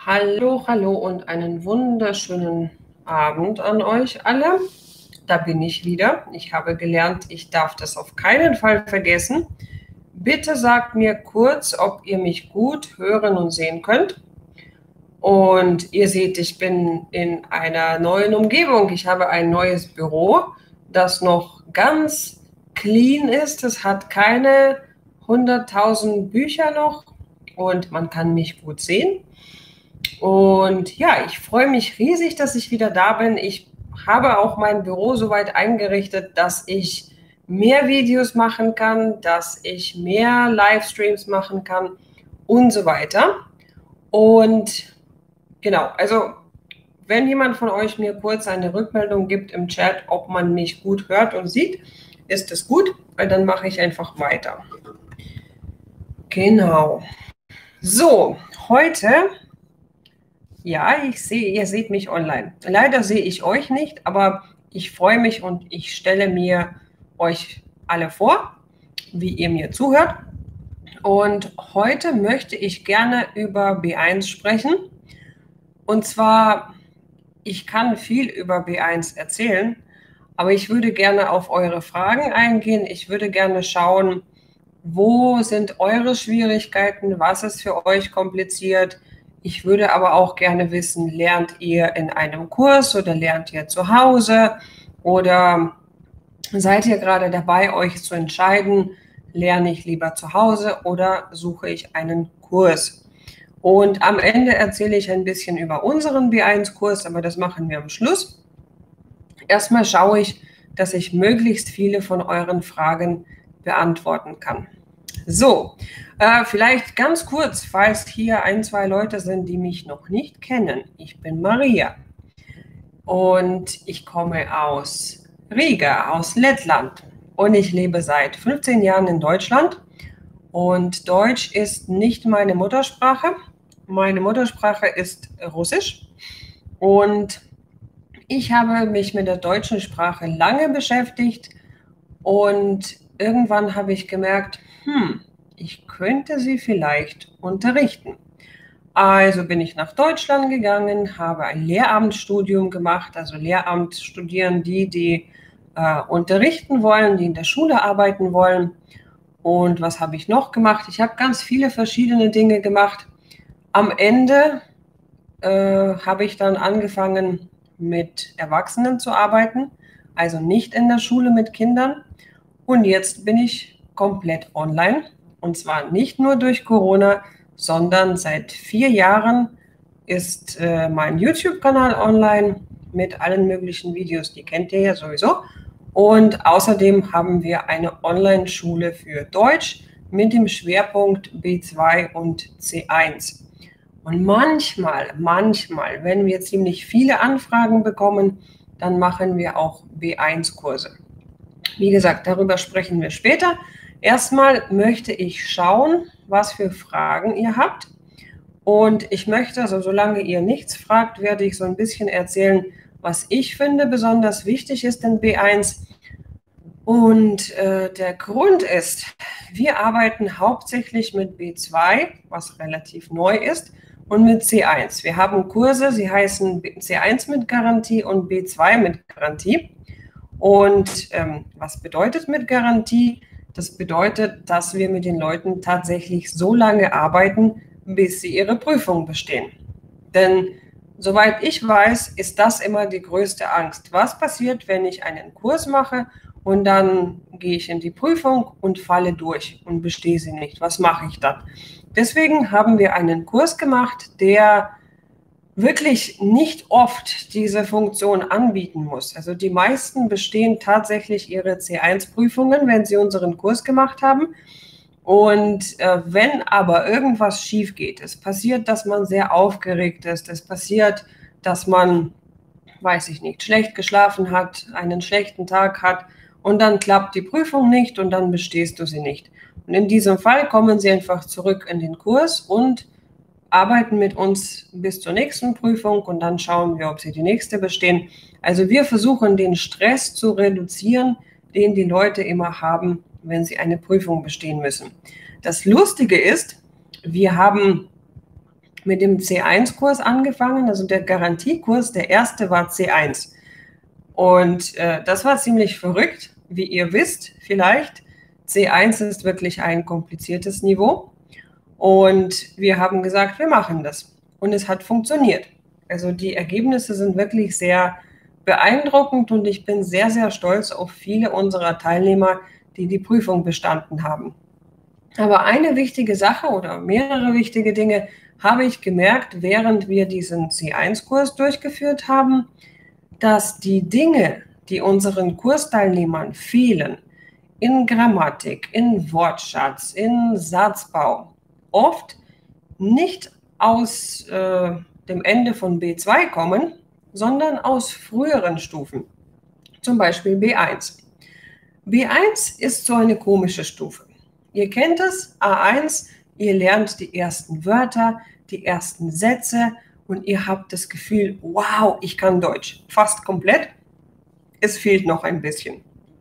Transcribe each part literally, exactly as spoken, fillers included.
Hallo, hallo und einen wunderschönen Abend an euch alle. Da bin ich wieder. Ich habe gelernt, ich darf das auf keinen Fall vergessen. Bitte sagt mir kurz, ob ihr mich gut hören und sehen könnt. Und ihr seht, ich bin in einer neuen Umgebung. Ich habe ein neues Büro, das noch ganz clean ist. Es hat keine hunderttausend Bücher noch und man kann mich gut sehen. Und ja, ich freue mich riesig, dass ich wieder da bin. Ich habe auch mein Büro soweit eingerichtet, dass ich mehr Videos machen kann, dass ich mehr Livestreams machen kann und so weiter. Und genau, also wenn jemand von euch mir kurz eine Rückmeldung gibt im Chat, ob man mich gut hört und sieht, ist es gut, weil dann mache ich einfach weiter. Genau. So, heute... Ja, ich sehe, ihr seht mich online. Leider sehe ich euch nicht, aber ich freue mich und ich stelle mir euch alle vor, wie ihr mir zuhört. Und heute möchte ich gerne über B eins sprechen. Und zwar, ich kann viel über B eins erzählen, aber ich würde gerne auf eure Fragen eingehen. Ich würde gerne schauen, wo sind eure Schwierigkeiten, was ist für euch kompliziert. Ich würde aber auch gerne wissen, lernt ihr in einem Kurs oder lernt ihr zu Hause oder seid ihr gerade dabei, euch zu entscheiden, lerne ich lieber zu Hause oder suche ich einen Kurs? Und am Ende erzähle ich ein bisschen über unseren B eins Kurs, aber das machen wir am Schluss. Erstmal schaue ich, dass ich möglichst viele von euren Fragen beantworten kann. So, äh, vielleicht ganz kurz, falls hier ein, zwei Leute sind, die mich noch nicht kennen. Ich bin Maria und ich komme aus Riga, aus Lettland und ich lebe seit fünfzehn Jahren in Deutschland und Deutsch ist nicht meine Muttersprache. Meine Muttersprache ist Russisch und ich habe mich mit der deutschen Sprache lange beschäftigt und irgendwann habe ich gemerkt, hm, ich könnte sie vielleicht unterrichten. Also bin ich nach Deutschland gegangen, habe ein Lehramtsstudium gemacht. Also Lehramt studieren die, die äh, unterrichten wollen, die in der Schule arbeiten wollen. Und was habe ich noch gemacht? Ich habe ganz viele verschiedene Dinge gemacht. Am Ende äh, habe ich dann angefangen, mit Erwachsenen zu arbeiten, also nicht in der Schule mit Kindern. Und jetzt bin ich komplett online. Und zwar nicht nur durch Corona, sondern seit vier Jahren ist äh, mein YouTube-Kanal online mit allen möglichen Videos, die kennt ihr ja sowieso. Und außerdem haben wir eine Online-Schule für Deutsch mit dem Schwerpunkt B zwei und C eins. Und manchmal, manchmal, wenn wir ziemlich viele Anfragen bekommen, dann machen wir auch B eins Kurse. Wie gesagt, darüber sprechen wir später. Erstmal möchte ich schauen, was für Fragen ihr habt. Und ich möchte, also solange ihr nichts fragt, werde ich so ein bisschen erzählen, was ich finde besonders wichtig ist in B eins. Und äh, der Grund ist, wir arbeiten hauptsächlich mit B zwei, was relativ neu ist, und mit C eins. Wir haben Kurse, sie heißen C eins mit Garantie und B zwei mit Garantie. Und ähm, was bedeutet mit Garantie? Das bedeutet, dass wir mit den Leuten tatsächlich so lange arbeiten, bis sie ihre Prüfung bestehen. Denn soweit ich weiß, ist das immer die größte Angst. Was passiert, wenn ich einen Kurs mache und dann gehe ich in die Prüfung und falle durch und bestehe sie nicht? Was mache ich dann? Deswegen haben wir einen Kurs gemacht, der wirklich nicht oft diese Funktion anbieten muss. Also die meisten bestehen tatsächlich ihre C eins Prüfungen, wenn sie unseren Kurs gemacht haben. Und äh, wenn aber irgendwas schief geht, es passiert, dass man sehr aufgeregt ist, es passiert, dass man, weiß ich nicht, schlecht geschlafen hat, einen schlechten Tag hat und dann klappt die Prüfung nicht und dann bestehst du sie nicht. Und in diesem Fall kommen sie einfach zurück in den Kurs und arbeiten mit uns bis zur nächsten Prüfung und dann schauen wir, ob sie die nächste bestehen. Also wir versuchen, den Stress zu reduzieren, den die Leute immer haben, wenn sie eine Prüfung bestehen müssen. Das Lustige ist, wir haben mit dem C eins Kurs angefangen, also der Garantiekurs, der erste war C eins. Und äh, das war ziemlich verrückt, wie ihr wisst vielleicht. C eins ist wirklich ein kompliziertes Niveau. Und wir haben gesagt, wir machen das. Und es hat funktioniert. Also die Ergebnisse sind wirklich sehr beeindruckend und ich bin sehr, sehr stolz auf viele unserer Teilnehmer, die die Prüfung bestanden haben. Aber eine wichtige Sache oder mehrere wichtige Dinge habe ich gemerkt, während wir diesen C eins Kurs durchgeführt haben, dass die Dinge, die unseren Kursteilnehmern fehlen, in Grammatik, in Wortschatz, in Satzbau, oft nicht aus äh, dem Ende von B zwei kommen, sondern aus früheren Stufen, zum Beispiel B eins. B eins ist so eine komische Stufe. Ihr kennt es, A eins, ihr lernt die ersten Wörter, die ersten Sätze und ihr habt das Gefühl, wow, ich kann Deutsch, fast komplett. Es fehlt noch ein bisschen.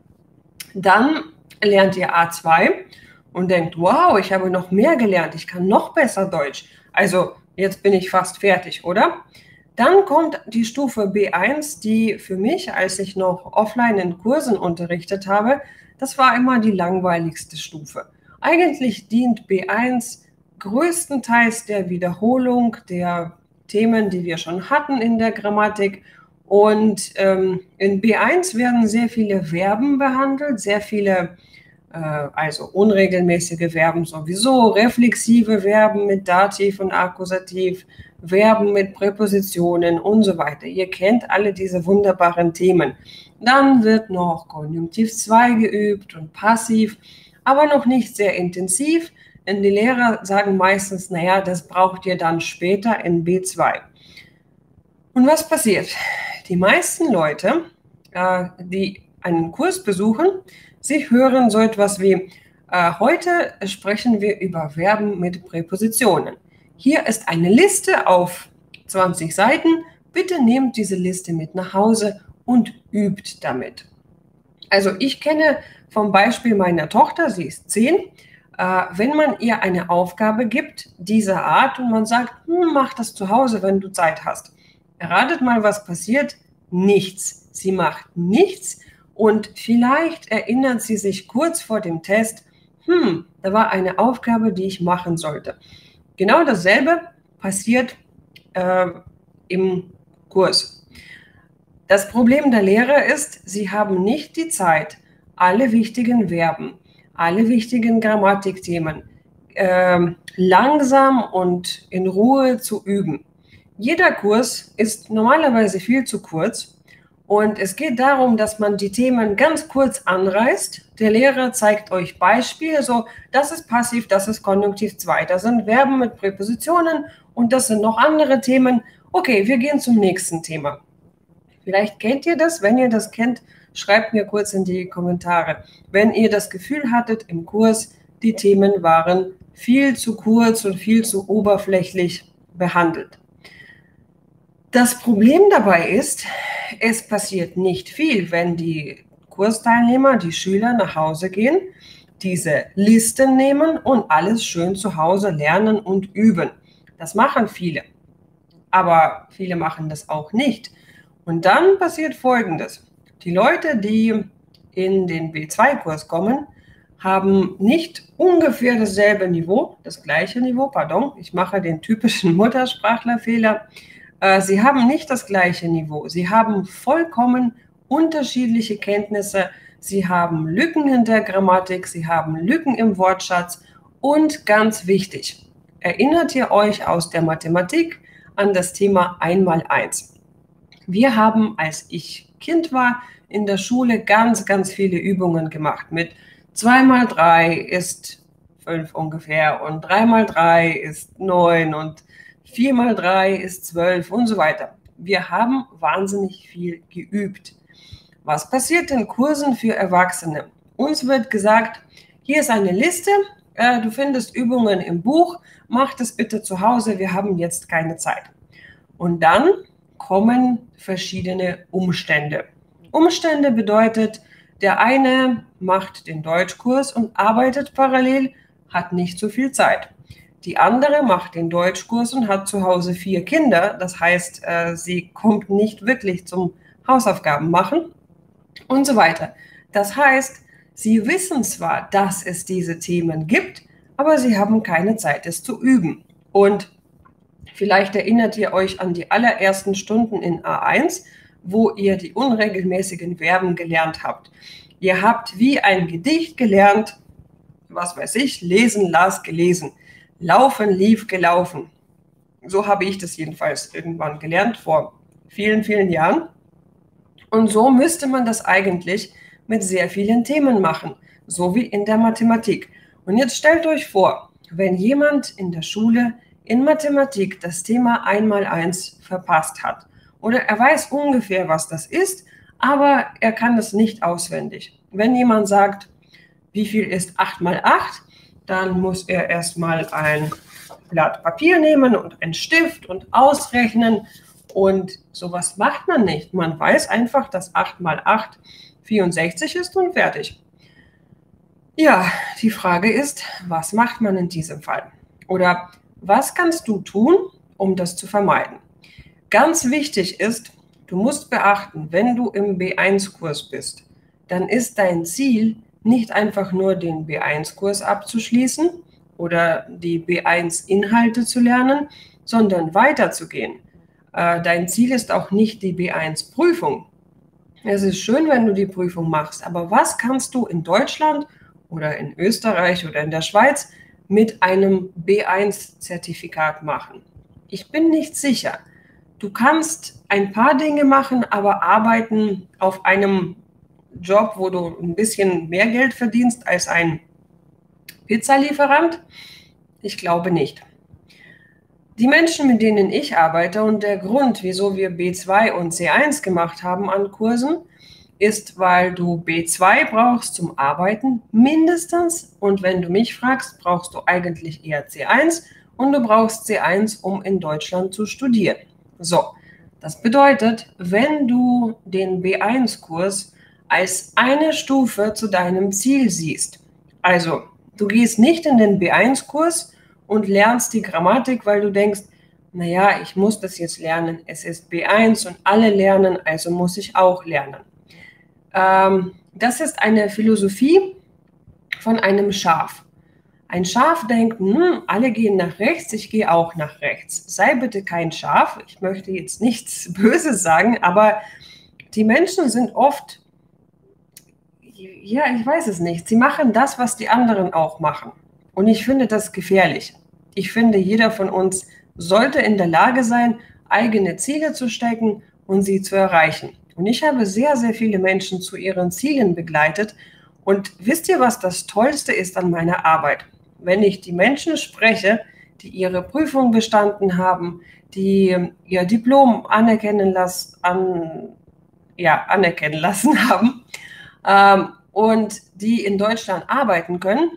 Dann lernt ihr A zwei und denkt, wow, ich habe noch mehr gelernt, ich kann noch besser Deutsch. Also jetzt bin ich fast fertig, oder? Dann kommt die Stufe B eins, die für mich, als ich noch offline in Kursen unterrichtet habe, das war immer die langweiligste Stufe. Eigentlich dient B eins größtenteils der Wiederholung der Themen, die wir schon hatten in der Grammatik. Und ähm, in B eins werden sehr viele Verben behandelt, sehr viele, äh, also unregelmäßige Verben sowieso, reflexive Verben mit Dativ und Akkusativ, Verben mit Präpositionen und so weiter. Ihr kennt alle diese wunderbaren Themen. Dann wird noch Konjunktiv zwei geübt und Passiv, aber noch nicht sehr intensiv, denn die Lehrer sagen meistens, naja, das braucht ihr dann später in B zwei. Und was passiert? Die meisten Leute, äh, die einen Kurs besuchen, sie hören so etwas wie, äh, heute sprechen wir über Verben mit Präpositionen. Hier ist eine Liste auf zwanzig Seiten. Bitte nehmt diese Liste mit nach Hause und übt damit. Also ich kenne vom Beispiel meiner Tochter, sie ist zehn, äh, wenn man ihr eine Aufgabe gibt dieser Art und man sagt, hm, mach das zu Hause, wenn du Zeit hast. Erratet mal, was passiert? Nichts. Sie macht nichts und vielleicht erinnert sie sich kurz vor dem Test, hm, da war eine Aufgabe, die ich machen sollte. Genau dasselbe passiert äh, im Kurs. Das Problem der Lehrer ist, sie haben nicht die Zeit, alle wichtigen Verben, alle wichtigen Grammatikthemen äh, langsam und in Ruhe zu üben. Jeder Kurs ist normalerweise viel zu kurz und es geht darum, dass man die Themen ganz kurz anreißt. Der Lehrer zeigt euch Beispiele, so das ist Passiv, das ist Konjunktiv zwei, das sind Verben mit Präpositionen und das sind noch andere Themen. Okay, wir gehen zum nächsten Thema. Vielleicht kennt ihr das, wenn ihr das kennt, schreibt mir kurz in die Kommentare. Wenn ihr das Gefühl hattet im Kurs, die Themen waren viel zu kurz und viel zu oberflächlich behandelt. Das Problem dabei ist, es passiert nicht viel, wenn die Kursteilnehmer, die Schüler nach Hause gehen, diese Listen nehmen und alles schön zu Hause lernen und üben. Das machen viele, aber viele machen das auch nicht. Und dann passiert Folgendes. Die Leute, die in den B zwei Kurs kommen, haben nicht ungefähr dasselbe Niveau, das gleiche Niveau, pardon, ich mache den typischen Muttersprachlerfehler. Sie haben nicht das gleiche Niveau. Sie haben vollkommen unterschiedliche Kenntnisse. Sie haben Lücken in der Grammatik, sie haben Lücken im Wortschatz und ganz wichtig, erinnert ihr euch aus der Mathematik an das Thema eins mal eins. Wir haben, als ich Kind war, in der Schule ganz, ganz viele Übungen gemacht mit zwei mal drei ist fünf ungefähr und drei mal drei ist neun und vier mal drei ist zwölf und so weiter. Wir haben wahnsinnig viel geübt. Was passiert in Kursen für Erwachsene? Uns wird gesagt, hier ist eine Liste, äh, du findest Übungen im Buch, mach das bitte zu Hause, wir haben jetzt keine Zeit. Und dann kommen verschiedene Umstände. Umstände bedeutet, der eine macht den Deutschkurs und arbeitet parallel, hat nicht so viel Zeit. Die andere macht den Deutschkurs und hat zu Hause vier Kinder. Das heißt, äh, sie kommt nicht wirklich zum Hausaufgaben machen und so weiter. Das heißt, sie wissen zwar, dass es diese Themen gibt, aber sie haben keine Zeit, es zu üben. Und vielleicht erinnert ihr euch an die allerersten Stunden in A eins, wo ihr die unregelmäßigen Verben gelernt habt. Ihr habt wie ein Gedicht gelernt, was weiß ich, lesen, las, gelesen, laufen, lief, gelaufen. So habe ich das jedenfalls irgendwann gelernt, vor vielen, vielen Jahren. Und so müsste man das eigentlich mit sehr vielen Themen machen, so wie in der Mathematik. Und jetzt stellt euch vor, wenn jemand in der Schule in Mathematik das Thema eins mal eins verpasst hat oder er weiß ungefähr, was das ist, aber er kann es nicht auswendig. Wenn jemand sagt, wie viel ist acht mal acht, dann muss er erstmal ein Blatt Papier nehmen und einen Stift und ausrechnen. Und sowas macht man nicht. Man weiß einfach, dass acht mal acht vierundsechzig ist und fertig. Ja, die Frage ist, was macht man in diesem Fall? Oder was kannst du tun, um das zu vermeiden? Ganz wichtig ist, du musst beachten, wenn du im B eins Kurs bist, dann ist dein Ziel nicht einfach nur den B eins Kurs abzuschließen oder die B eins Inhalte zu lernen, sondern weiterzugehen. Äh, dein Ziel ist auch nicht die B eins Prüfung. Es ist schön, wenn du die Prüfung machst, aber was kannst du in Deutschland oder in Österreich oder in der Schweiz mit einem B eins Zertifikat machen? Ich bin nicht sicher. Du kannst ein paar Dinge machen, aber arbeiten auf einem Job, wo du ein bisschen mehr Geld verdienst als ein Pizzalieferant? Ich glaube nicht. Die Menschen, mit denen ich arbeite und der Grund, wieso wir B zwei und C eins gemacht haben an Kursen, ist, weil du B zwei brauchst zum Arbeiten mindestens und wenn du mich fragst, brauchst du eigentlich eher C eins und du brauchst C eins, um in Deutschland zu studieren. So, das bedeutet, wenn du den B eins Kurs als eine Stufe zu deinem Ziel siehst. Also, du gehst nicht in den B eins Kurs und lernst die Grammatik, weil du denkst, naja, ich muss das jetzt lernen, es ist B eins und alle lernen, also muss ich auch lernen. Ähm, das ist eine Philosophie von einem Schaf. Ein Schaf denkt, hm, alle gehen nach rechts, ich gehe auch nach rechts. Sei bitte kein Schaf, ich möchte jetzt nichts Böses sagen, aber die Menschen sind oft, ja, ich weiß es nicht. Sie machen das, was die anderen auch machen. Und ich finde das gefährlich. Ich finde, jeder von uns sollte in der Lage sein, eigene Ziele zu stecken und sie zu erreichen. Und ich habe sehr, sehr viele Menschen zu ihren Zielen begleitet. Und wisst ihr, was das Tollste ist an meiner Arbeit? Wenn ich die Menschen spreche, die ihre Prüfung bestanden haben, die ihr Diplom anerkennen, lassen, an, ja, anerkennen lassen haben, ähm, und die in Deutschland arbeiten können,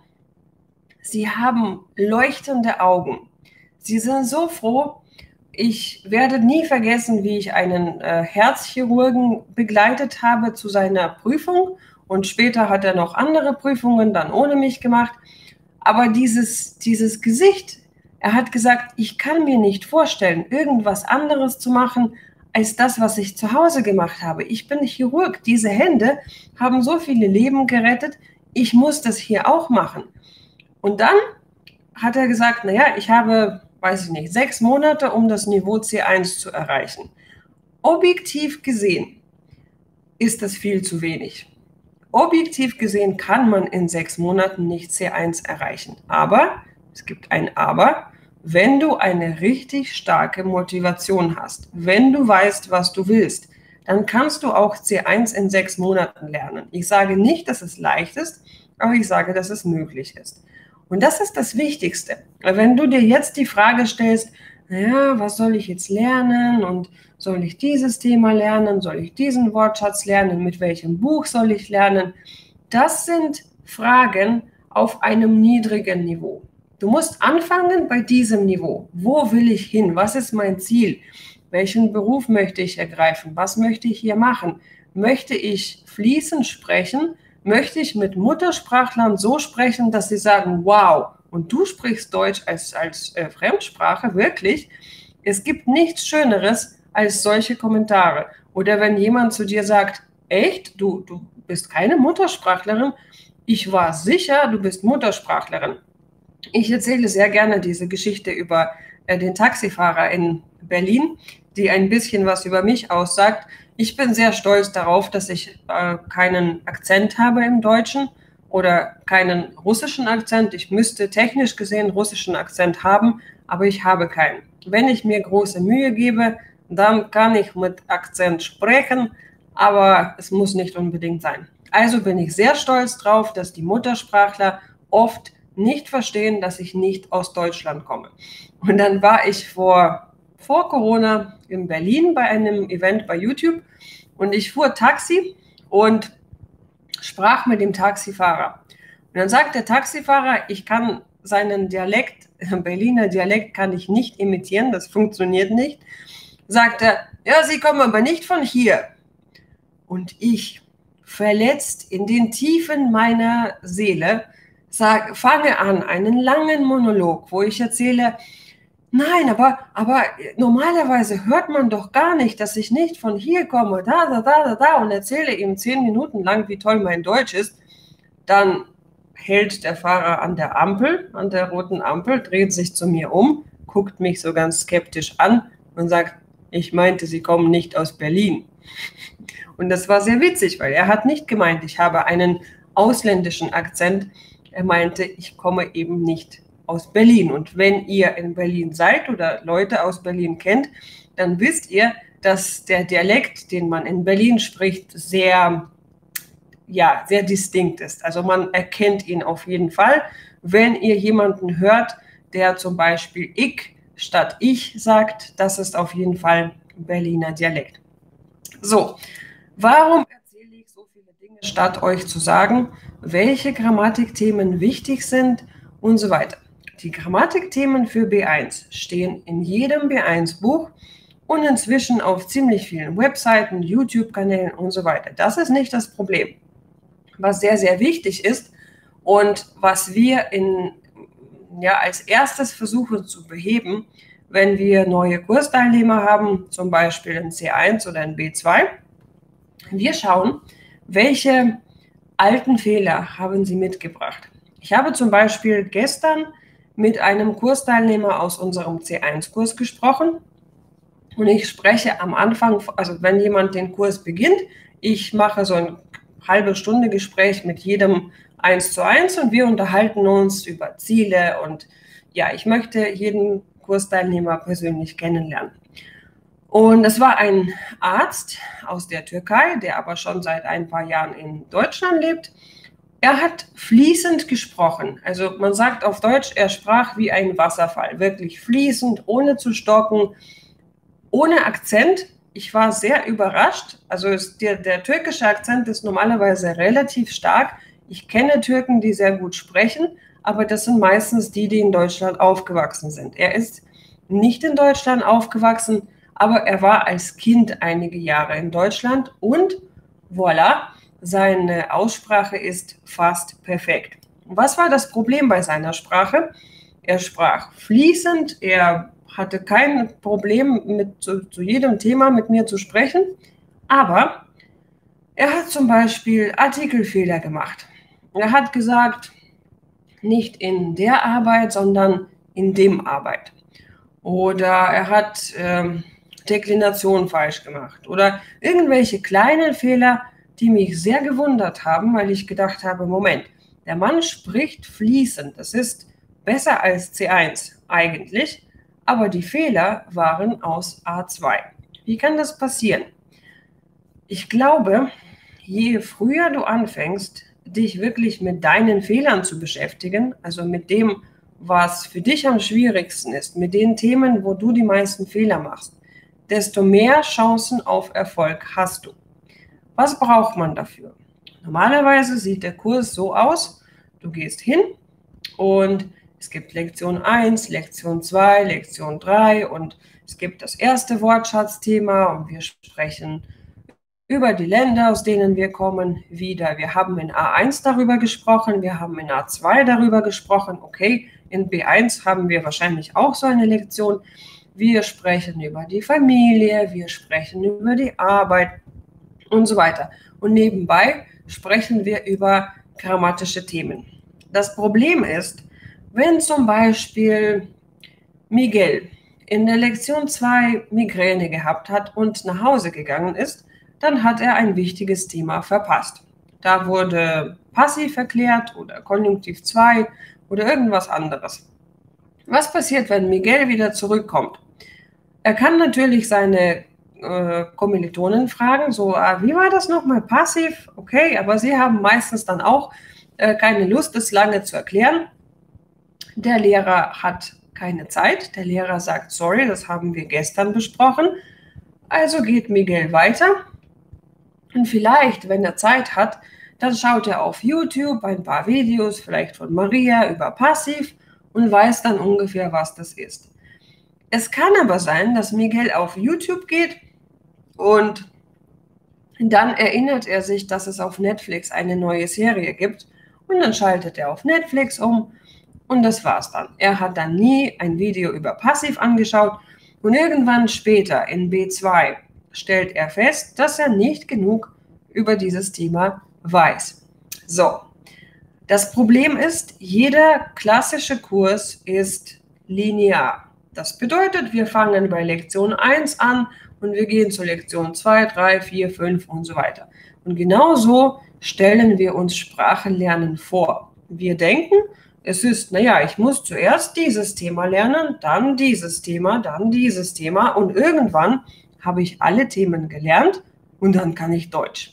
sie haben leuchtende Augen. Sie sind so froh. Ich werde nie vergessen, wie ich einen äh, Herzchirurgen begleitet habe zu seiner Prüfung und später hat er noch andere Prüfungen dann ohne mich gemacht. Aber dieses, dieses Gesicht, er hat gesagt, ich kann mir nicht vorstellen, irgendwas anderes zu machen, als das, was ich zu Hause gemacht habe. Ich bin Chirurg. Diese Hände haben so viele Leben gerettet. Ich muss das hier auch machen. Und dann hat er gesagt, naja, ich habe, weiß ich nicht, sechs Monate, um das Niveau C eins zu erreichen. Objektiv gesehen ist das viel zu wenig. Objektiv gesehen kann man in sechs Monaten nicht C eins erreichen. Aber, es gibt ein Aber, wenn du eine richtig starke Motivation hast, wenn du weißt, was du willst, dann kannst du auch C eins in sechs Monaten lernen. Ich sage nicht, dass es leicht ist, aber ich sage, dass es möglich ist. Und das ist das Wichtigste. Wenn du dir jetzt die Frage stellst, naja, was soll ich jetzt lernen und soll ich dieses Thema lernen, soll ich diesen Wortschatz lernen, mit welchem Buch soll ich lernen, das sind Fragen auf einem niedrigen Niveau. Du musst anfangen bei diesem Niveau. Wo will ich hin? Was ist mein Ziel? Welchen Beruf möchte ich ergreifen? Was möchte ich hier machen? Möchte ich fließend sprechen? möchte ich mit Muttersprachlern so sprechen, dass sie sagen, wow, und du sprichst Deutsch als, als äh, Fremdsprache, wirklich? Es gibt nichts Schöneres als solche Kommentare. Oder wenn jemand zu dir sagt, echt, du, du bist keine Muttersprachlerin? Ich war sicher, du bist Muttersprachlerin. Ich erzähle sehr gerne diese Geschichte über äh, den Taxifahrer in Berlin, die ein bisschen was über mich aussagt. Ich bin sehr stolz darauf, dass ich äh, keinen Akzent habe im Deutschen oder keinen russischen Akzent. Ich müsste technisch gesehen russischen Akzent haben, aber ich habe keinen. Wenn ich mir große Mühe gebe, dann kann ich mit Akzent sprechen, aber es muss nicht unbedingt sein. Also bin ich sehr stolz drauf, dass die Muttersprachler oft nicht verstehen, dass ich nicht aus Deutschland komme. Und dann war ich vor, vor Corona in Berlin bei einem Event bei YouTube und ich fuhr Taxi und sprach mit dem Taxifahrer. Und dann sagt der Taxifahrer, ich kann seinen Dialekt, Berliner Dialekt kann ich nicht imitieren, das funktioniert nicht. Sagt er, ja, Sie kommen aber nicht von hier. Und ich, verletzt in den Tiefen meiner Seele, sag, fange an, einen langen Monolog, wo ich erzähle, nein, aber, aber normalerweise hört man doch gar nicht, dass ich nicht von hier komme, da, da, da, da, da, und erzähle ihm zehn Minuten lang, wie toll mein Deutsch ist. Dann hält der Fahrer an der Ampel, an der roten Ampel, dreht sich zu mir um, guckt mich so ganz skeptisch an und sagt, ich meinte, Sie kommen nicht aus Berlin. Und das war sehr witzig, weil er hat nicht gemeint, ich habe einen ausländischen Akzent. Er meinte, ich komme eben nicht aus Berlin. Und wenn ihr in Berlin seid oder Leute aus Berlin kennt, dann wisst ihr, dass der Dialekt, den man in Berlin spricht, sehr, ja, sehr distinkt ist. Also man erkennt ihn auf jeden Fall. Wenn ihr jemanden hört, der zum Beispiel ich statt ich sagt, das ist auf jeden Fall Berliner Dialekt. So, warum erzähle ich so viele Dinge, statt euch zu sagen, welche Grammatikthemen wichtig sind und so weiter? Die Grammatikthemen für B eins stehen in jedem B eins Buch und inzwischen auf ziemlich vielen Webseiten, YouTube-Kanälen und so weiter. Das ist nicht das Problem. Was sehr, sehr wichtig ist und was wir in, ja, als erstes versuchen zu beheben, wenn wir neue Kursteilnehmer haben, zum Beispiel in C eins oder in B zwei, wir schauen, welche alten Fehler haben Sie mitgebracht. Ich habe zum Beispiel gestern mit einem Kursteilnehmer aus unserem C eins Kurs gesprochen und ich spreche am Anfang, also wenn jemand den Kurs beginnt, ich mache so ein halbe Stunde Gespräch mit jedem eins zu eins und wir unterhalten uns über Ziele und ja, ich möchte jeden Kursteilnehmer persönlich kennenlernen. Und es war ein Arzt aus der Türkei, der aber schon seit ein paar Jahren in Deutschland lebt. Er hat fließend gesprochen. Also man sagt auf Deutsch, er sprach wie ein Wasserfall, wirklich fließend, ohne zu stocken, ohne Akzent. Ich war sehr überrascht. Also ist der, der türkische Akzent ist normalerweise relativ stark. Ich kenne Türken, die sehr gut sprechen, aber das sind meistens die, die in Deutschland aufgewachsen sind. Er ist nicht in Deutschland aufgewachsen, aber er war als Kind einige Jahre in Deutschland und voilà, seine Aussprache ist fast perfekt. Was war das Problem bei seiner Sprache? Er sprach fließend, er hatte kein Problem, mit, zu, zu jedem Thema mit mir zu sprechen, aber er hat zum Beispiel Artikelfehler gemacht. Er hat gesagt, nicht in der Arbeit, sondern in dem Arbeit. Oder er hat ähm, Deklination falsch gemacht. Oder irgendwelche kleinen Fehler, die mich sehr gewundert haben, weil ich gedacht habe, Moment, der Mann spricht fließend. Das ist besser als C eins eigentlich, aber die Fehler waren aus A zwei. Wie kann das passieren? Ich glaube, je früher du anfängst, dich wirklich mit deinen Fehlern zu beschäftigen, also mit dem, was für dich am schwierigsten ist, mit den Themen, wo du die meisten Fehler machst, desto mehr Chancen auf Erfolg hast du. Was braucht man dafür? Normalerweise sieht der Kurs so aus, du gehst hin und es gibt Lektion eins, Lektion zwei, Lektion drei und es gibt das erste Wortschatzthema und wir sprechen über die Länder, aus denen wir kommen, wieder. Wir haben in A eins darüber gesprochen, wir haben in A zwei darüber gesprochen. Okay, in B eins haben wir wahrscheinlich auch so eine Lektion. Wir sprechen über die Familie, wir sprechen über die Arbeit und so weiter. Und nebenbei sprechen wir über grammatische Themen. Das Problem ist, wenn zum Beispiel Miguel in der Lektion zwei Migräne gehabt hat und nach Hause gegangen ist, dann hat er ein wichtiges Thema verpasst. Da wurde passiv erklärt oder Konjunktiv zwei oder irgendwas anderes. Was passiert, wenn Miguel wieder zurückkommt? Er kann natürlich seine äh, Kommilitonen fragen, so, ah, wie war das nochmal, passiv? Okay, aber sie haben meistens dann auch äh, keine Lust, das lange zu erklären. Der Lehrer hat keine Zeit. Der Lehrer sagt, sorry, das haben wir gestern besprochen. Also geht Miguel weiter. Und vielleicht, wenn er Zeit hat, dann schaut er auf YouTube ein paar Videos, vielleicht von Maria über Passiv und weiß dann ungefähr, was das ist. Es kann aber sein, dass Miguel auf YouTube geht und dann erinnert er sich, dass es auf Netflix eine neue Serie gibt und dann schaltet er auf Netflix um und das war's dann. Er hat dann nie ein Video über Passiv angeschaut und irgendwann später in B zwei stellt er fest, dass er nicht genug über dieses Thema weiß. So, das Problem ist, jeder klassische Kurs ist linear. Das bedeutet, wir fangen bei Lektion eins an und wir gehen zu Lektion zwei, drei, vier, fünf und so weiter. Und genauso stellen wir uns Sprachenlernen vor. Wir denken, es ist, naja, ich muss zuerst dieses Thema lernen, dann dieses Thema, dann dieses Thema und irgendwann habe ich alle Themen gelernt und dann kann ich Deutsch.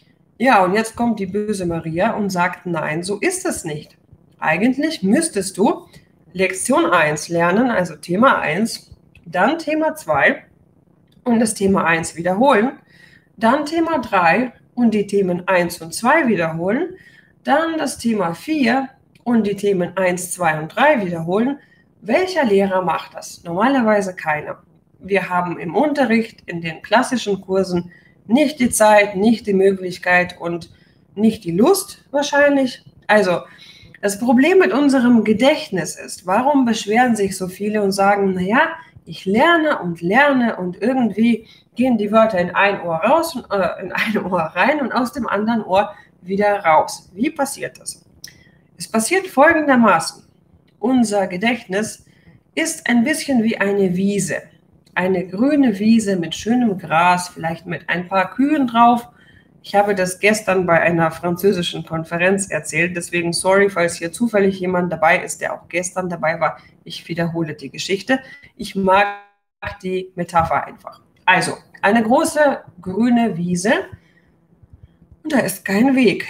Ja, und jetzt kommt die böse Maria und sagt, nein, so ist es nicht. Eigentlich müsstest du Lektion eins lernen, also Thema eins, dann Thema zwei und das Thema eins wiederholen, dann Thema drei und die Themen eins und zwei wiederholen, dann das Thema vier und die Themen eins, zwei und drei wiederholen. Welcher Lehrer macht das? Normalerweise keiner. Wir haben im Unterricht, in den klassischen Kursen, nicht die Zeit, nicht die Möglichkeit und nicht die Lust wahrscheinlich. Also, das Problem mit unserem Gedächtnis ist, warum beschweren sich so viele und sagen, naja, ich lerne und lerne und irgendwie gehen die Wörter in ein Ohr raus, äh, in ein Ohr rein und aus dem anderen Ohr wieder raus. Wie passiert das? Es passiert folgendermaßen. Unser Gedächtnis ist ein bisschen wie eine Wiese. Eine grüne Wiese mit schönem Gras, vielleicht mit ein paar Kühen drauf. Ich habe das gestern bei einer französischen Konferenz erzählt, deswegen sorry, falls hier zufällig jemand dabei ist, der auch gestern dabei war. Ich wiederhole die Geschichte. Ich mag die Metapher einfach. Also, eine große grüne Wiese und da ist kein Weg.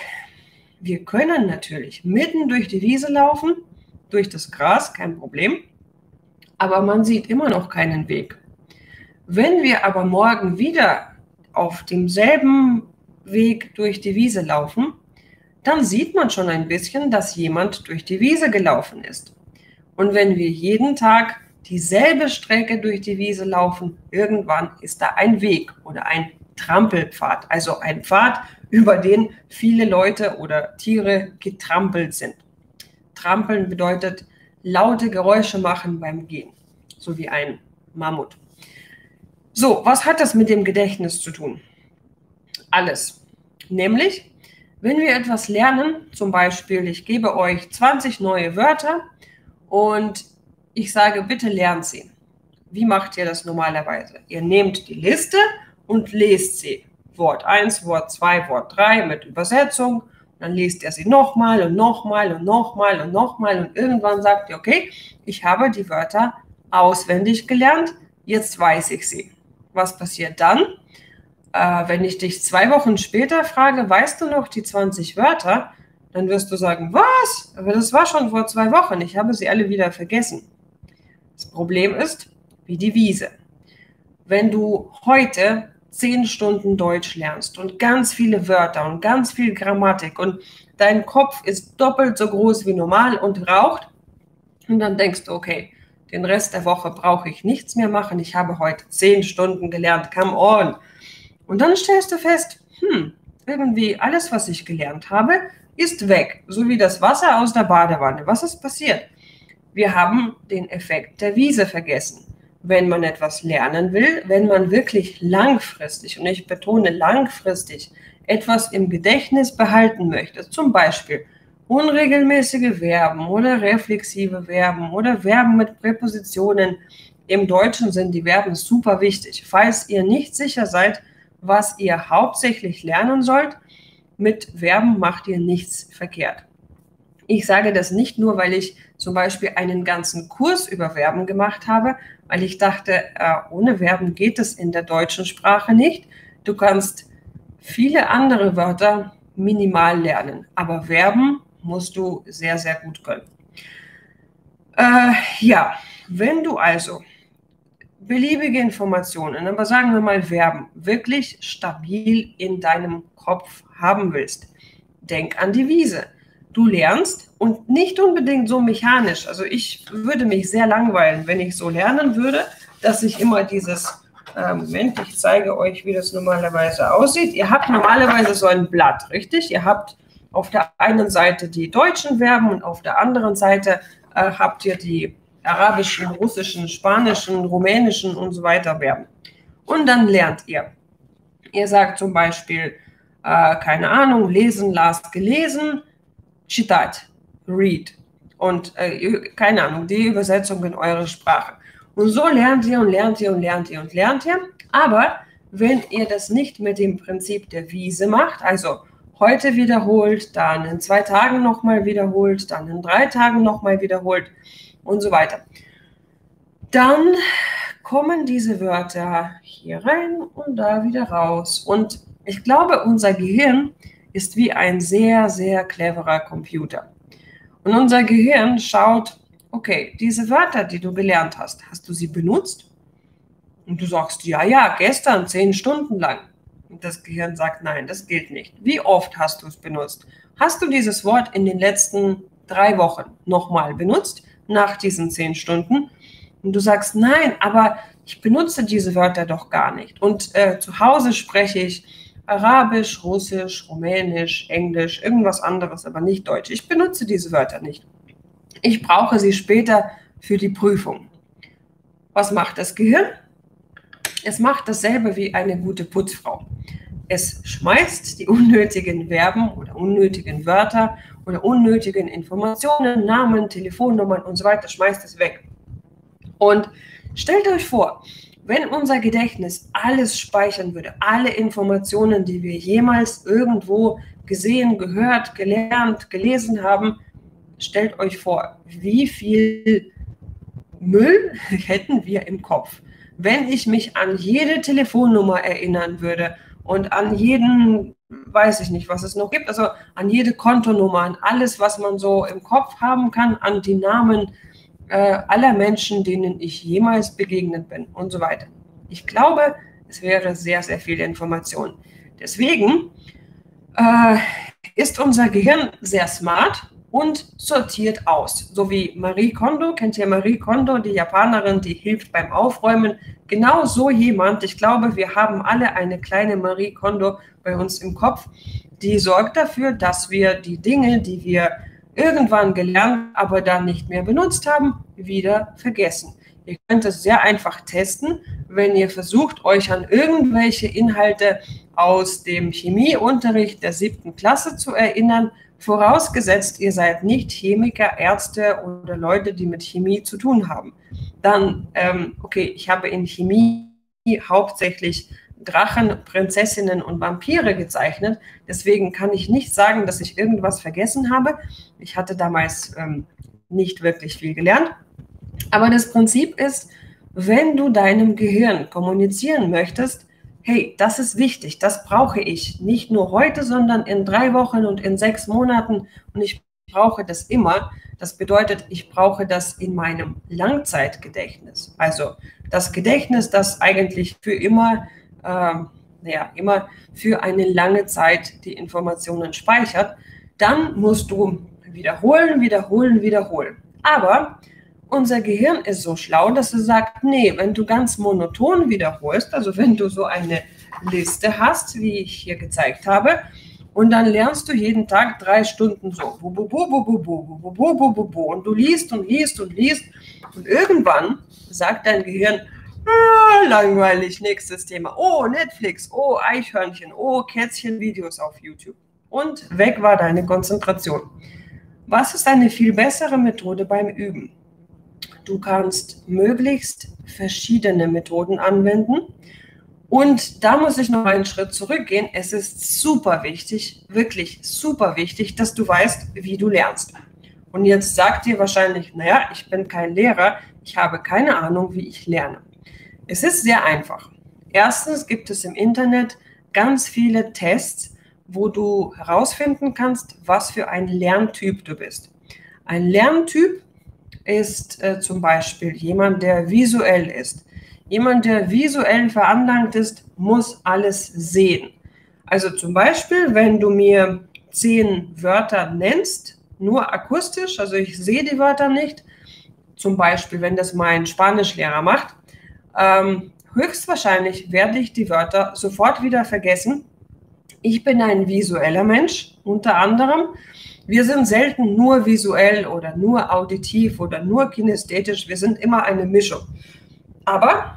Wir können natürlich mitten durch die Wiese laufen, durch das Gras, kein Problem, aber man sieht immer noch keinen Weg. Wenn wir aber morgen wieder auf demselben Weg durch die Wiese laufen, dann sieht man schon ein bisschen, dass jemand durch die Wiese gelaufen ist. Und wenn wir jeden Tag dieselbe Strecke durch die Wiese laufen, irgendwann ist da ein Weg oder ein Trampelpfad, also ein Pfad, über den viele Leute oder Tiere getrampelt sind. Trampeln bedeutet laute Geräusche machen beim Gehen, so wie ein Mammut. So, was hat das mit dem Gedächtnis zu tun? Alles. Nämlich, wenn wir etwas lernen, zum Beispiel, ich gebe euch zwanzig neue Wörter und ich sage, bitte lernt sie. Wie macht ihr das normalerweise? Ihr nehmt die Liste und lest sie. Wort eins, Wort zwei, Wort drei mit Übersetzung. Dann liest ihr sie nochmal und nochmal und nochmal und nochmal und irgendwann sagt ihr, okay, ich habe die Wörter auswendig gelernt, jetzt weiß ich sie. Was passiert dann? Äh, wenn ich dich zwei Wochen später frage, weißt du noch die zwanzig Wörter? Dann wirst du sagen, was? Aber das war schon vor zwei Wochen, ich habe sie alle wieder vergessen. Das Problem ist, wie die Wiese. Wenn du heute zehn Stunden Deutsch lernst und ganz viele Wörter und ganz viel Grammatik und dein Kopf ist doppelt so groß wie normal und raucht und dann denkst du, okay, den Rest der Woche brauche ich nichts mehr machen, ich habe heute zehn Stunden gelernt, come on. Und dann stellst du fest, hm, irgendwie alles, was ich gelernt habe, ist weg, so wie das Wasser aus der Badewanne. Was ist passiert? Wir haben den Effekt der Wiese vergessen. Wenn man etwas lernen will, wenn man wirklich langfristig, und ich betone langfristig, etwas im Gedächtnis behalten möchte, zum Beispiel unregelmäßige Verben oder reflexive Verben oder Verben mit Präpositionen. Im Deutschen sind die Verben super wichtig. Falls ihr nicht sicher seid, was ihr hauptsächlich lernen sollt, mit Verben macht ihr nichts verkehrt. Ich sage das nicht nur, weil ich zum Beispiel einen ganzen Kurs über Verben gemacht habe, weil ich dachte, äh, ohne Verben geht es in der deutschen Sprache nicht. Du kannst viele andere Wörter minimal lernen, aber Verben musst du sehr, sehr gut können. Äh, ja, wenn du also beliebige Informationen, aber sagen wir mal Verben, wirklich stabil in deinem Kopf haben willst, denk an die Wiese. Du lernst und nicht unbedingt so mechanisch. Also ich würde mich sehr langweilen, wenn ich so lernen würde, dass ich immer dieses, äh, Moment, ich zeige euch, wie das normalerweise aussieht. Ihr habt normalerweise so ein Blatt, richtig? Ihr habt auf der einen Seite die deutschen Verben und auf der anderen Seite äh, habt ihr die arabischen, russischen, spanischen, rumänischen und so weiter Verben. Und dann lernt ihr. Ihr sagt zum Beispiel, äh, keine Ahnung, lesen, las, gelesen, читать, read. Und äh, keine Ahnung, die Übersetzung in eure Sprache. Und so lernt ihr und lernt ihr und lernt ihr und lernt ihr. Aber wenn ihr das nicht mit dem Prinzip der Wiese macht, also heute wiederholt, dann in zwei Tagen nochmal wiederholt, dann in drei Tagen nochmal wiederholt und so weiter, dann kommen diese Wörter hier rein und da wieder raus. Und ich glaube, unser Gehirn ist wie ein sehr, sehr cleverer Computer. Und unser Gehirn schaut, okay, diese Wörter, die du gelernt hast, hast du sie benutzt? Und du sagst, ja, ja, gestern zehn Stunden lang. Und das Gehirn sagt, nein, das gilt nicht. Wie oft hast du es benutzt? Hast du dieses Wort in den letzten drei Wochen nochmal benutzt, nach diesen zehn Stunden? Und du sagst, nein, aber ich benutze diese Wörter doch gar nicht. Und äh, zu Hause spreche ich Arabisch, Russisch, Rumänisch, Englisch, irgendwas anderes, aber nicht Deutsch. Ich benutze diese Wörter nicht. Ich brauche sie später für die Prüfung. Was macht das Gehirn? Es macht dasselbe wie eine gute Putzfrau. Es schmeißt die unnötigen Verben oder unnötigen Wörter oder unnötigen Informationen, Namen, Telefonnummern und so weiter, schmeißt es weg. Und stellt euch vor, wenn unser Gedächtnis alles speichern würde, alle Informationen, die wir jemals irgendwo gesehen, gehört, gelernt, gelesen haben, stellt euch vor, wie viel Müll hätten wir im Kopf. Wenn ich mich an jede Telefonnummer erinnern würde und an jeden, weiß ich nicht, was es noch gibt, also an jede Kontonummer, an alles, was man so im Kopf haben kann, an die Namen äh, aller Menschen, denen ich jemals begegnet bin und so weiter. Ich glaube, es wäre sehr, sehr viel Information. Deswegen äh, ist unser Gehirn sehr smart und sortiert aus. So wie Marie Kondo, kennt ihr Marie Kondo, die Japanerin, die hilft beim Aufräumen? Genau so jemand, ich glaube, wir haben alle eine kleine Marie Kondo bei uns im Kopf, die sorgt dafür, dass wir die Dinge, die wir irgendwann gelernt, aber dann nicht mehr benutzt haben, wieder vergessen. Ihr könnt es sehr einfach testen, wenn ihr versucht, euch an irgendwelche Inhalte aus dem Chemieunterricht der siebten Klasse zu erinnern, vorausgesetzt, ihr seid nicht Chemiker, Ärzte oder Leute, die mit Chemie zu tun haben. Dann, ähm, okay, ich habe in Chemie hauptsächlich Drachen, Prinzessinnen und Vampire gezeichnet. Deswegen kann ich nicht sagen, dass ich irgendwas vergessen habe. Ich hatte damals ähm, nicht wirklich viel gelernt. Aber das Prinzip ist, wenn du deinem Gehirn kommunizieren möchtest, hey, das ist wichtig, das brauche ich, nicht nur heute, sondern in drei Wochen und in sechs Monaten und ich brauche das immer. Das bedeutet, ich brauche das in meinem Langzeitgedächtnis. Also das Gedächtnis, das eigentlich für immer, äh, ja, immer für eine lange Zeit die Informationen speichert. Dann musst du wiederholen, wiederholen, wiederholen. Aber unser Gehirn ist so schlau, dass es sagt, nee, wenn du ganz monoton wiederholst, also wenn du so eine Liste hast, wie ich hier gezeigt habe. Und dann lernst du jeden Tag drei Stunden so. Und du liest und liest und liest. Und irgendwann sagt dein Gehirn, ah, langweilig, nächstes Thema. Oh, Netflix, oh, Eichhörnchen, oh, Kätzchen-Videos auf YouTube. Und weg war deine Konzentration. Was ist eine viel bessere Methode beim Üben? Du kannst möglichst verschiedene Methoden anwenden. Und da muss ich noch einen Schritt zurückgehen. Es ist super wichtig, wirklich super wichtig, dass du weißt, wie du lernst. Und jetzt sagt dir wahrscheinlich, naja, ich bin kein Lehrer, ich habe keine Ahnung, wie ich lerne. Es ist sehr einfach. Erstens gibt es im Internet ganz viele Tests, wo du herausfinden kannst, was für ein Lerntyp du bist. Ein Lerntyp ist äh, zum Beispiel jemand, der visuell ist. Jemand, der visuell veranlagt ist, muss alles sehen. Also zum Beispiel, wenn du mir zehn Wörter nennst, nur akustisch, also ich sehe die Wörter nicht, zum Beispiel, wenn das mein Spanischlehrer macht, ähm, höchstwahrscheinlich werde ich die Wörter sofort wieder vergessen. Ich bin ein visueller Mensch, unter anderem. Wir sind selten nur visuell oder nur auditiv oder nur kinästhetisch. Wir sind immer eine Mischung. Aber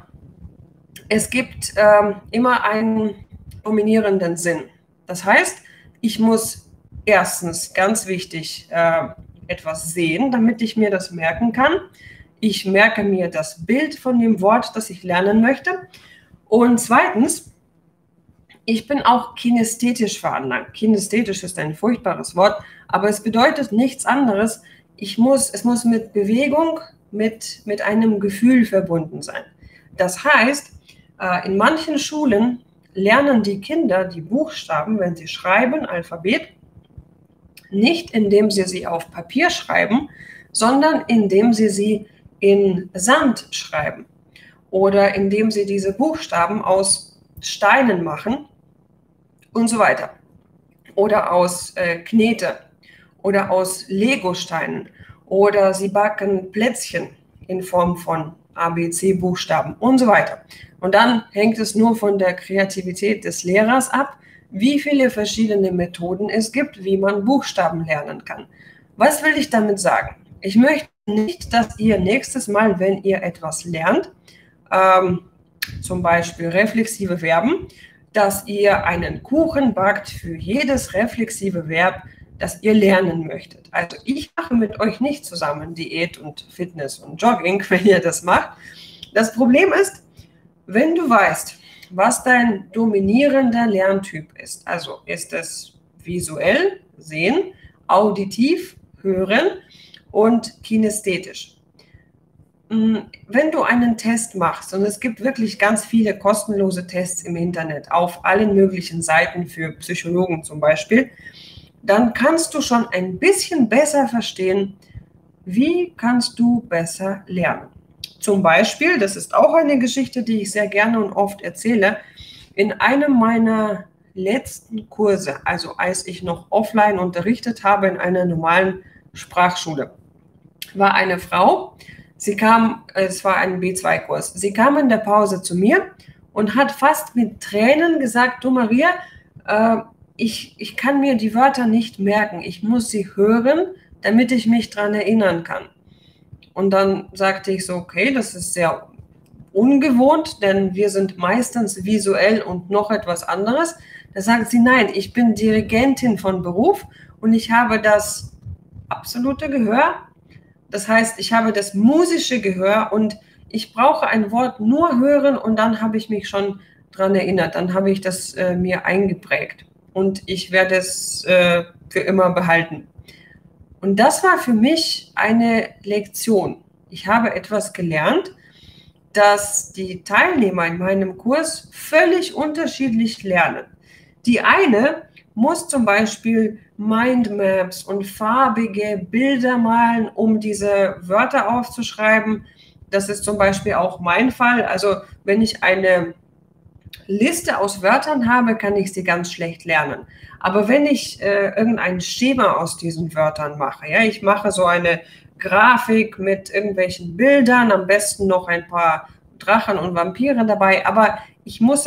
es gibt ähm, immer einen dominierenden Sinn. Das heißt, ich muss erstens, ganz wichtig, äh, etwas sehen, damit ich mir das merken kann. Ich merke mir das Bild von dem Wort, das ich lernen möchte. Und zweitens, ich bin auch kinästhetisch veranlagt. Kinästhetisch ist ein furchtbares Wort, aber es bedeutet nichts anderes. Ich muss, es muss mit Bewegung, mit, mit einem Gefühl verbunden sein. Das heißt, in manchen Schulen lernen die Kinder die Buchstaben, wenn sie schreiben, Alphabet, nicht indem sie sie auf Papier schreiben, sondern indem sie sie in Sand schreiben oder indem sie diese Buchstaben aus Steinen machen und so weiter. Oder aus äh, Knete oder aus Legosteinen oder sie backen Plätzchen in Form von A B C-Buchstaben und so weiter. Und dann hängt es nur von der Kreativität des Lehrers ab, wie viele verschiedene Methoden es gibt, wie man Buchstaben lernen kann. Was will ich damit sagen? Ich möchte nicht, dass ihr nächstes Mal, wenn ihr etwas lernt, ähm, zum Beispiel reflexive Verben, dass ihr einen Kuchen backt für jedes reflexive Verb, das ihr lernen möchtet. Also ich mache mit euch nicht zusammen Diät und Fitness und Jogging, wenn ihr das macht. Das Problem ist, wenn du weißt, was dein dominierender Lerntyp ist, also ist es visuell, sehen, auditiv, hören und kinästhetisch. Wenn du einen Test machst, und es gibt wirklich ganz viele kostenlose Tests im Internet, auf allen möglichen Seiten für Psychologen zum Beispiel, dann kannst du schon ein bisschen besser verstehen, wie kannst du besser lernen. Zum Beispiel, das ist auch eine Geschichte, die ich sehr gerne und oft erzähle, in einem meiner letzten Kurse, also als ich noch offline unterrichtet habe in einer normalen Sprachschule, war eine Frau, sie kam, es war ein B zwei Kurs, sie kam in der Pause zu mir und hat fast mit Tränen gesagt, du Maria, äh, ich, ich kann mir die Wörter nicht merken, ich muss sie hören, damit ich mich daran erinnern kann. Und dann sagte ich so, okay, das ist sehr ungewohnt, denn wir sind meistens visuell und noch etwas anderes. Da sagt sie, nein, ich bin Dirigentin von Beruf und ich habe das absolute Gehör. Das heißt, ich habe das musische Gehör und ich brauche ein Wort nur hören und dann habe ich mich schon daran erinnert. Dann habe ich das äh, mir eingeprägt und ich werde es äh, für immer behalten. Und das war für mich eine Lektion. Ich habe etwas gelernt, dass die Teilnehmer in meinem Kurs völlig unterschiedlich lernen. Die eine muss zum Beispiel Mindmaps und farbige Bilder malen, um diese Wörter aufzuschreiben. Das ist zum Beispiel auch mein Fall. Also wenn ich eine Liste aus Wörtern habe, kann ich sie ganz schlecht lernen. Aber wenn ich äh, irgendein Schema aus diesen Wörtern mache, ja, ich mache so eine Grafik mit irgendwelchen Bildern, am besten noch ein paar Drachen und Vampire dabei, aber ich muss es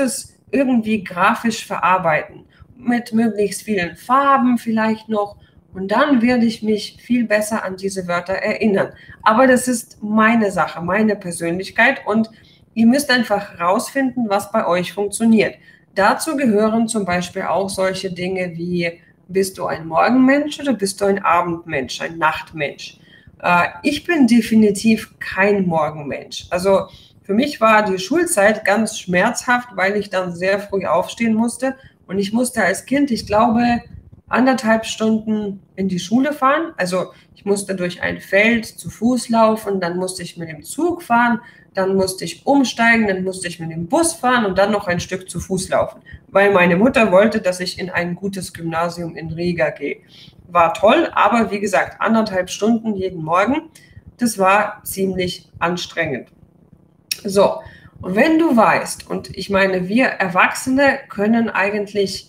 irgendwie grafisch verarbeiten, mit möglichst vielen Farben vielleicht noch. Und dann werde ich mich viel besser an diese Wörter erinnern. Aber das ist meine Sache, meine Persönlichkeit und ihr müsst einfach rausfinden, was bei euch funktioniert. Dazu gehören zum Beispiel auch solche Dinge wie, bist du ein Morgenmensch oder bist du ein Abendmensch, ein Nachtmensch? Äh, ich bin definitiv kein Morgenmensch. Also für mich war die Schulzeit ganz schmerzhaft, weil ich dann sehr früh aufstehen musste. Und ich musste als Kind, ich glaube, anderthalb Stunden in die Schule fahren. Also ich musste durch ein Feld zu Fuß laufen, dann musste ich mit dem Zug fahren, dann musste ich umsteigen, dann musste ich mit dem Bus fahren und dann noch ein Stück zu Fuß laufen, weil meine Mutter wollte, dass ich in ein gutes Gymnasium in Riga gehe. War toll, aber wie gesagt, anderthalb Stunden jeden Morgen, das war ziemlich anstrengend. So, und wenn du weißt, und ich meine, wir Erwachsene können eigentlich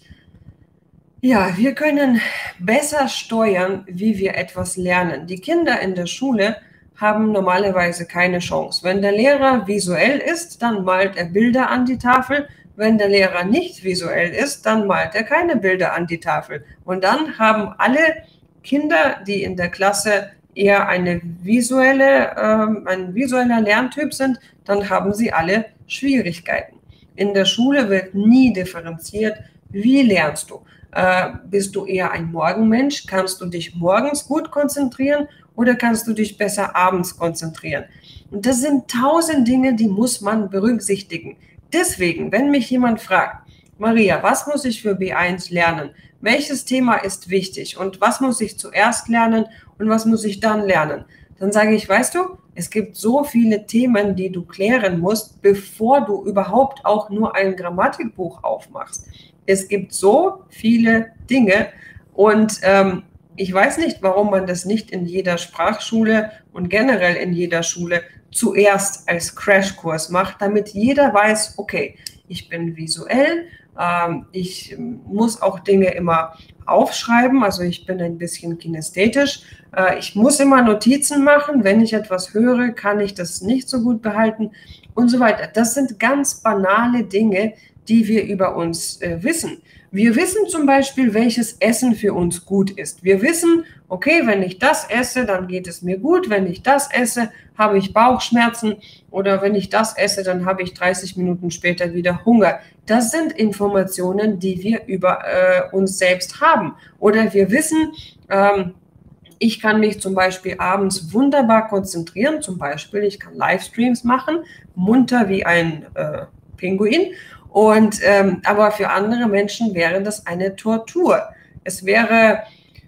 Ja, wir können besser steuern, wie wir etwas lernen. Die Kinder in der Schule haben normalerweise keine Chance. Wenn der Lehrer visuell ist, dann malt er Bilder an die Tafel. Wenn der Lehrer nicht visuell ist, dann malt er keine Bilder an die Tafel. Und dann haben alle Kinder, die in der Klasse eher eine visuelle, ähm, ein visueller Lerntyp sind, dann haben sie alle Schwierigkeiten. In der Schule wird nie differenziert, wie lernst du. Äh, bist du eher ein Morgenmensch? Kannst du dich morgens gut konzentrieren oder kannst du dich besser abends konzentrieren? Und das sind tausend Dinge, die muss man berücksichtigen. Deswegen, wenn mich jemand fragt, Maria, was muss ich für B eins lernen? Welches Thema ist wichtig und was muss ich zuerst lernen und was muss ich dann lernen? Dann sage ich, weißt du, es gibt so viele Themen, die du klären musst, bevor du überhaupt auch nur ein Grammatikbuch aufmachst. Es gibt so viele Dinge und ähm, ich weiß nicht, warum man das nicht in jeder Sprachschule und generell in jeder Schule zuerst als Crashkurs macht, damit jeder weiß, okay, ich bin visuell, ähm, ich muss auch Dinge immer aufschreiben, also ich bin ein bisschen kinästhetisch, äh, ich muss immer Notizen machen, wenn ich etwas höre, kann ich das nicht so gut behalten und so weiter. Das sind ganz banale Dinge, die wir über uns äh, wissen. Wir wissen zum Beispiel, welches Essen für uns gut ist. Wir wissen, okay, wenn ich das esse, dann geht es mir gut. Wenn ich das esse, habe ich Bauchschmerzen. Oder wenn ich das esse, dann habe ich dreißig Minuten später wieder Hunger. Das sind Informationen, die wir über äh, uns selbst haben. Oder wir wissen, ähm, ich kann mich zum Beispiel abends wunderbar konzentrieren. Zum Beispiel, ich kann Livestreams machen, munter wie ein äh, Pinguin. Und, ähm, aber für andere Menschen wäre das eine Tortur. Es wäre,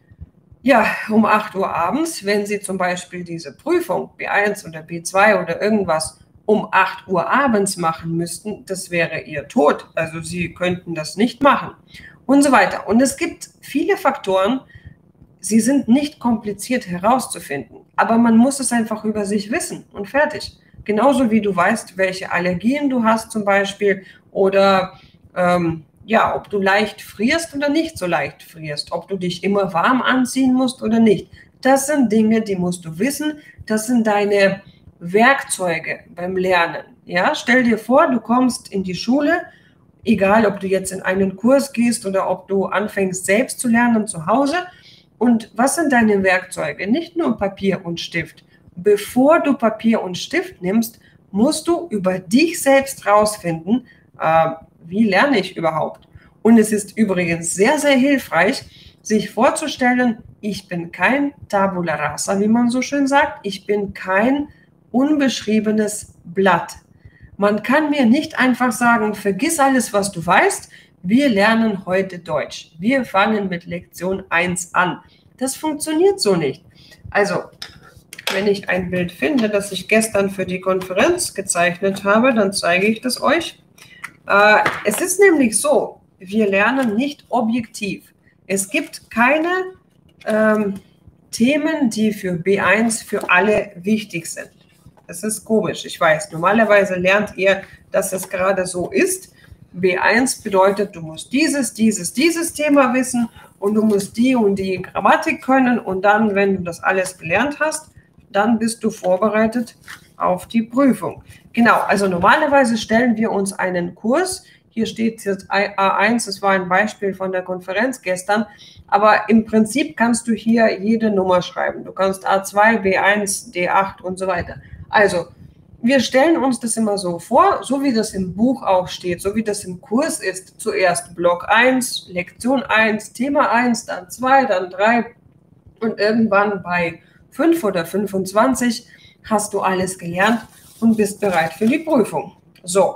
ja, um acht Uhr abends, wenn Sie zum Beispiel diese Prüfung B eins oder B zwei oder irgendwas um acht Uhr abends machen müssten, das wäre Ihr Tod. Also Sie könnten das nicht machen und so weiter. Und es gibt viele Faktoren, sie sind nicht kompliziert herauszufinden, aber man muss es einfach über sich wissen und fertig. Genauso wie du weißt, welche Allergien du hast zum Beispiel oder ähm, ja, ob du leicht frierst oder nicht so leicht frierst, ob du dich immer warm anziehen musst oder nicht. Das sind Dinge, die musst du wissen. Das sind deine Werkzeuge beim Lernen. Ja, stell dir vor, du kommst in die Schule, egal ob du jetzt in einen Kurs gehst oder ob du anfängst selbst zu lernen zu Hause. Und was sind deine Werkzeuge? Nicht nur Papier und Stift. Bevor du Papier und Stift nimmst, musst du über dich selbst rausfinden, äh, wie lerne ich überhaupt. Und es ist übrigens sehr, sehr hilfreich, sich vorzustellen, ich bin kein Tabula rasa, wie man so schön sagt. Ich bin kein unbeschriebenes Blatt. Man kann mir nicht einfach sagen, vergiss alles, was du weißt, wir lernen heute Deutsch. Wir fangen mit Lektion eins an. Das funktioniert so nicht. Also, wenn ich ein Bild finde, das ich gestern für die Konferenz gezeichnet habe, dann zeige ich das euch. Äh, es ist nämlich so, wir lernen nicht objektiv. Es gibt keine ähm, Themen, die für B eins für alle wichtig sind. Das ist komisch, ich weiß. Normalerweise lernt ihr, dass es gerade so ist. B eins bedeutet, du musst dieses, dieses, dieses Thema wissen und du musst die und die Grammatik können und dann, wenn du das alles gelernt hast, dann bist du vorbereitet auf die Prüfung. Genau, also normalerweise stellen wir uns einen Kurs Hier steht jetzt A eins, das war ein Beispiel von der Konferenz gestern, aber im Prinzip kannst du hier jede Nummer schreiben. Du kannst A zwei, B eins, D acht und so weiter. Also, wir stellen uns das immer so vor, so wie das im Buch auch steht, so wie das im Kurs ist. Zuerst Block eins, Lektion eins, Thema eins, dann zwei, dann drei und irgendwann bei fünf oder fünfundzwanzig hast du alles gelernt und bist bereit für die Prüfung. So,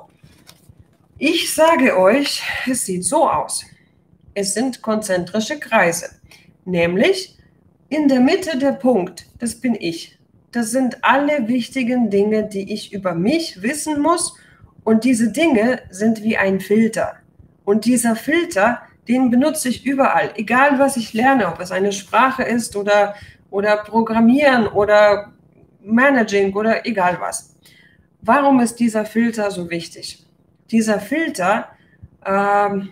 ich sage euch, es sieht so aus. Es sind konzentrische Kreise, nämlich in der Mitte der Punkt, das bin ich. Das sind alle wichtigen Dinge, die ich über mich wissen muss, und diese Dinge sind wie ein Filter. Und dieser Filter, den benutze ich überall, egal was ich lerne, ob es eine Sprache ist oder, oder Programmieren oder Managing oder egal was. Warum ist dieser Filter so wichtig? Dieser Filter ähm,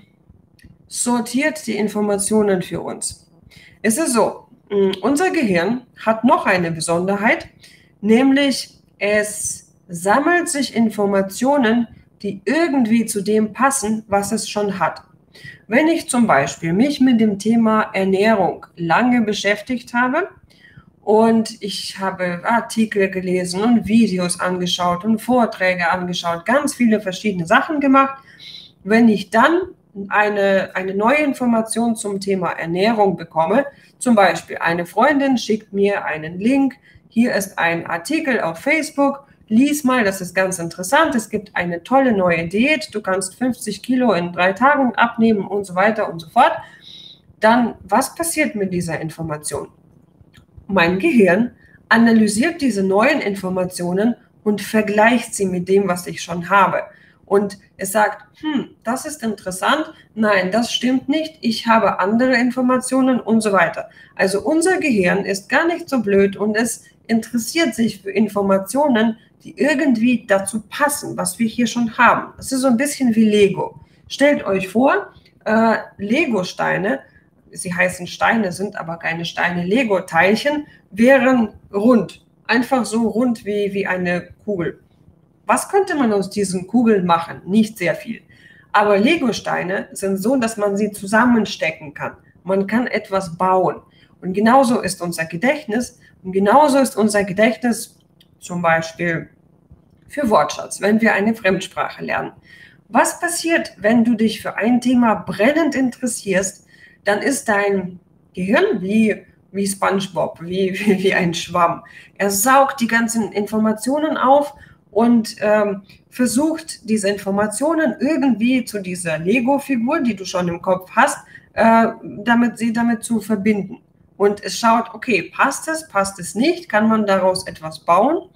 sortiert die Informationen für uns. Es ist so, unser Gehirn hat noch eine Besonderheit, nämlich es sammelt sich Informationen, die irgendwie zu dem passen, was es schon hat. Wenn ich zum Beispiel mich mit dem Thema Ernährung lange beschäftigt habe und ich habe Artikel gelesen und Videos angeschaut und Vorträge angeschaut, ganz viele verschiedene Sachen gemacht, wenn ich dann eine, eine neue Information zum Thema Ernährung bekomme, zum Beispiel eine Freundin schickt mir einen Link, hier ist ein Artikel auf Facebook, lies mal, das ist ganz interessant, es gibt eine tolle neue Diät, du kannst fünfzig Kilo in drei Tagen abnehmen und so weiter und so fort. Dann, was passiert mit dieser Information? Mein Gehirn analysiert diese neuen Informationen und vergleicht sie mit dem, was ich schon habe. Und es sagt, hm, das ist interessant, nein, das stimmt nicht, ich habe andere Informationen und so weiter. Also unser Gehirn ist gar nicht so blöd und es interessiert sich für Informationen, die irgendwie dazu passen, was wir hier schon haben. Das ist so ein bisschen wie Lego. Stellt euch vor, äh, Lego-Steine, sie heißen Steine, sind aber keine Steine, Lego-Teilchen, wären rund. Einfach so rund wie, wie eine Kugel. Was könnte man aus diesen Kugeln machen? Nicht sehr viel. Aber Lego-Steine sind so, dass man sie zusammenstecken kann. Man kann etwas bauen. Und genauso ist unser Gedächtnis. Und genauso ist unser Gedächtnis zum Beispiel für Wortschatz, wenn wir eine Fremdsprache lernen. Was passiert, wenn du dich für ein Thema brennend interessierst? Dann ist dein Gehirn wie, wie SpongeBob, wie, wie, wie ein Schwamm. Er saugt die ganzen Informationen auf und ähm, versucht, diese Informationen irgendwie zu dieser Lego-Figur, die du schon im Kopf hast, äh, damit sie damit zu verbinden. Und es schaut, okay, passt es, passt es nicht, kann man daraus etwas bauen?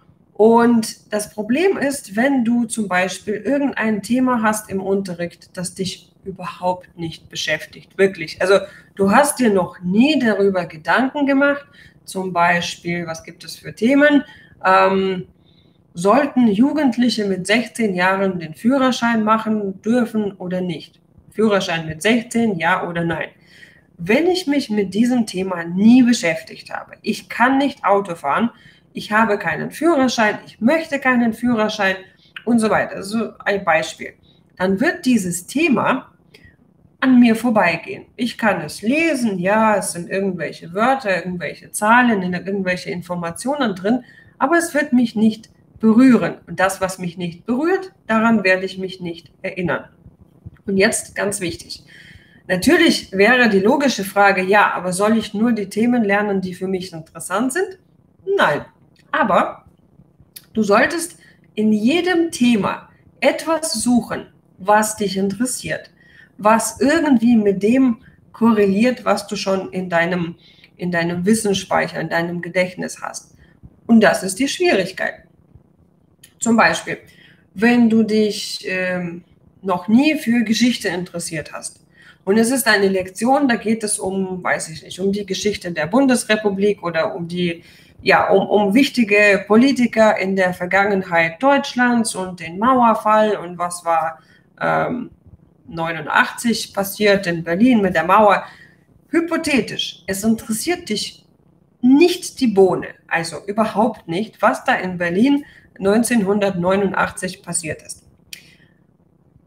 Und das Problem ist, wenn du zum Beispiel irgendein Thema hast im Unterricht, das dich überhaupt nicht beschäftigt, wirklich. Also du hast dir noch nie darüber Gedanken gemacht, zum Beispiel, was gibt es für Themen, ähm, sollten Jugendliche mit sechzehn Jahren den Führerschein machen dürfen oder nicht? Führerschein mit sechzehn, ja oder nein? Wenn ich mich mit diesem Thema nie beschäftigt habe, ich kann nicht Auto fahren, ich habe keinen Führerschein, ich möchte keinen Führerschein und so weiter, also ein Beispiel, dann wird dieses Thema an mir vorbeigehen. Ich kann es lesen, ja, es sind irgendwelche Wörter, irgendwelche Zahlen, irgendwelche Informationen drin, aber es wird mich nicht berühren. Und das, was mich nicht berührt, daran werde ich mich nicht erinnern. Und jetzt ganz wichtig. Natürlich wäre die logische Frage, ja, aber soll ich nur die Themen lernen, die für mich interessant sind? Nein. Aber du solltest in jedem Thema etwas suchen, was dich interessiert, was irgendwie mit dem korreliert, was du schon in deinem, in deinem Wissensspeicher, in deinem Gedächtnis hast. Und das ist die Schwierigkeit. Zum Beispiel, wenn du dich ähm, noch nie für Geschichte interessiert hast und es ist eine Lektion, da geht es um, weiß ich nicht, um die Geschichte der Bundesrepublik oder um die, ja, um, um wichtige Politiker in der Vergangenheit Deutschlands und den Mauerfall und was war ähm, neunundachtzig passiert in Berlin mit der Mauer. Hypothetisch, es interessiert dich nicht die Bohne, also überhaupt nicht, was da in Berlin neunzehnhundertneunundachtzig passiert ist.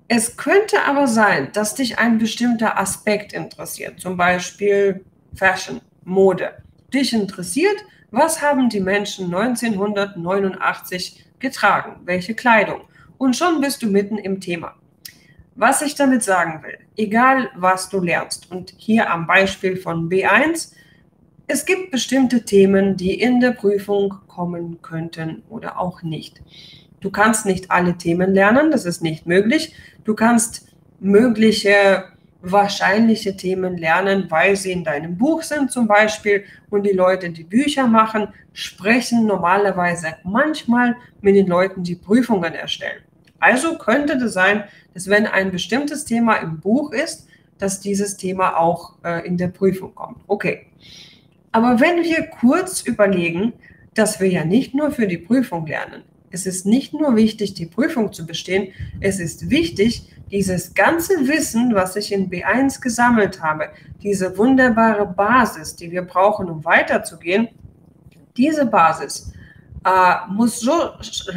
Es könnte aber sein, dass dich ein bestimmter Aspekt interessiert, zum Beispiel Fashion, Mode. Dich interessiert, was haben die Menschen neunzehnhundertneunundachtzig getragen, welche Kleidung. Und schon bist du mitten im Thema. Was ich damit sagen will, egal was du lernst, und hier am Beispiel von B eins, es gibt bestimmte Themen, die in der Prüfung kommen könnten oder auch nicht. Du kannst nicht alle Themen lernen, das ist nicht möglich. Du kannst mögliche, wahrscheinliche Themen lernen, weil sie in deinem Buch sind zum Beispiel. Und die Leute, die Bücher machen, sprechen normalerweise manchmal mit den Leuten, die Prüfungen erstellen. Also könnte es sein, dass wenn ein bestimmtes Thema im Buch ist, dass dieses Thema auch äh, in der Prüfung kommt. Okay. Aber wenn wir kurz überlegen, dass wir ja nicht nur für die Prüfung lernen, es ist nicht nur wichtig, die Prüfung zu bestehen, es ist wichtig, dieses ganze Wissen, was ich in B eins gesammelt habe, diese wunderbare Basis, die wir brauchen, um weiterzugehen, diese Basis äh, muss so,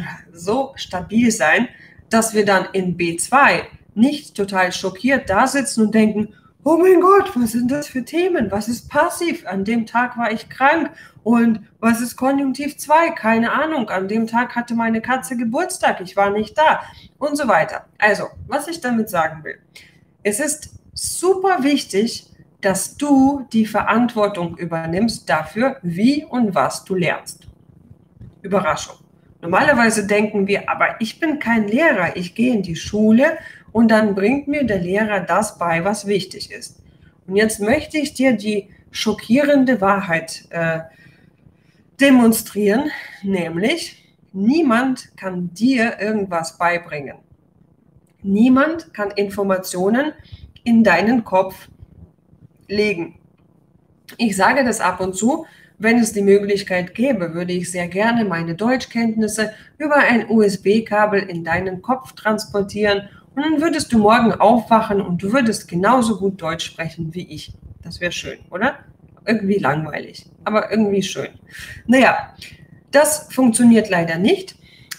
so stabil sein, dass wir dann in B zwei nicht total schockiert da sitzen und denken, oh mein Gott, was sind das für Themen? Was ist passiv? An dem Tag war ich krank. Und was ist Konjunktiv zwei? Keine Ahnung. An dem Tag hatte meine Katze Geburtstag. Ich war nicht da. Und so weiter. Also, was ich damit sagen will. Es ist super wichtig, dass du die Verantwortung übernimmst dafür, wie und was du lernst. Überraschung. Normalerweise denken wir, aber ich bin kein Lehrer. Ich gehe in die Schule und dann bringt mir der Lehrer das bei, was wichtig ist. Und jetzt möchte ich dir die schockierende Wahrheit äh, demonstrieren, nämlich niemand kann dir irgendwas beibringen. Niemand kann Informationen in deinen Kopf legen. Ich sage das ab und zu, wenn es die Möglichkeit gäbe, würde ich sehr gerne meine Deutschkenntnisse über ein U S B-Kabel in deinen Kopf transportieren und dann würdest du morgen aufwachen und du würdest genauso gut Deutsch sprechen wie ich. Das wäre schön, oder? Irgendwie langweilig, aber irgendwie schön. Naja, das funktioniert leider nicht,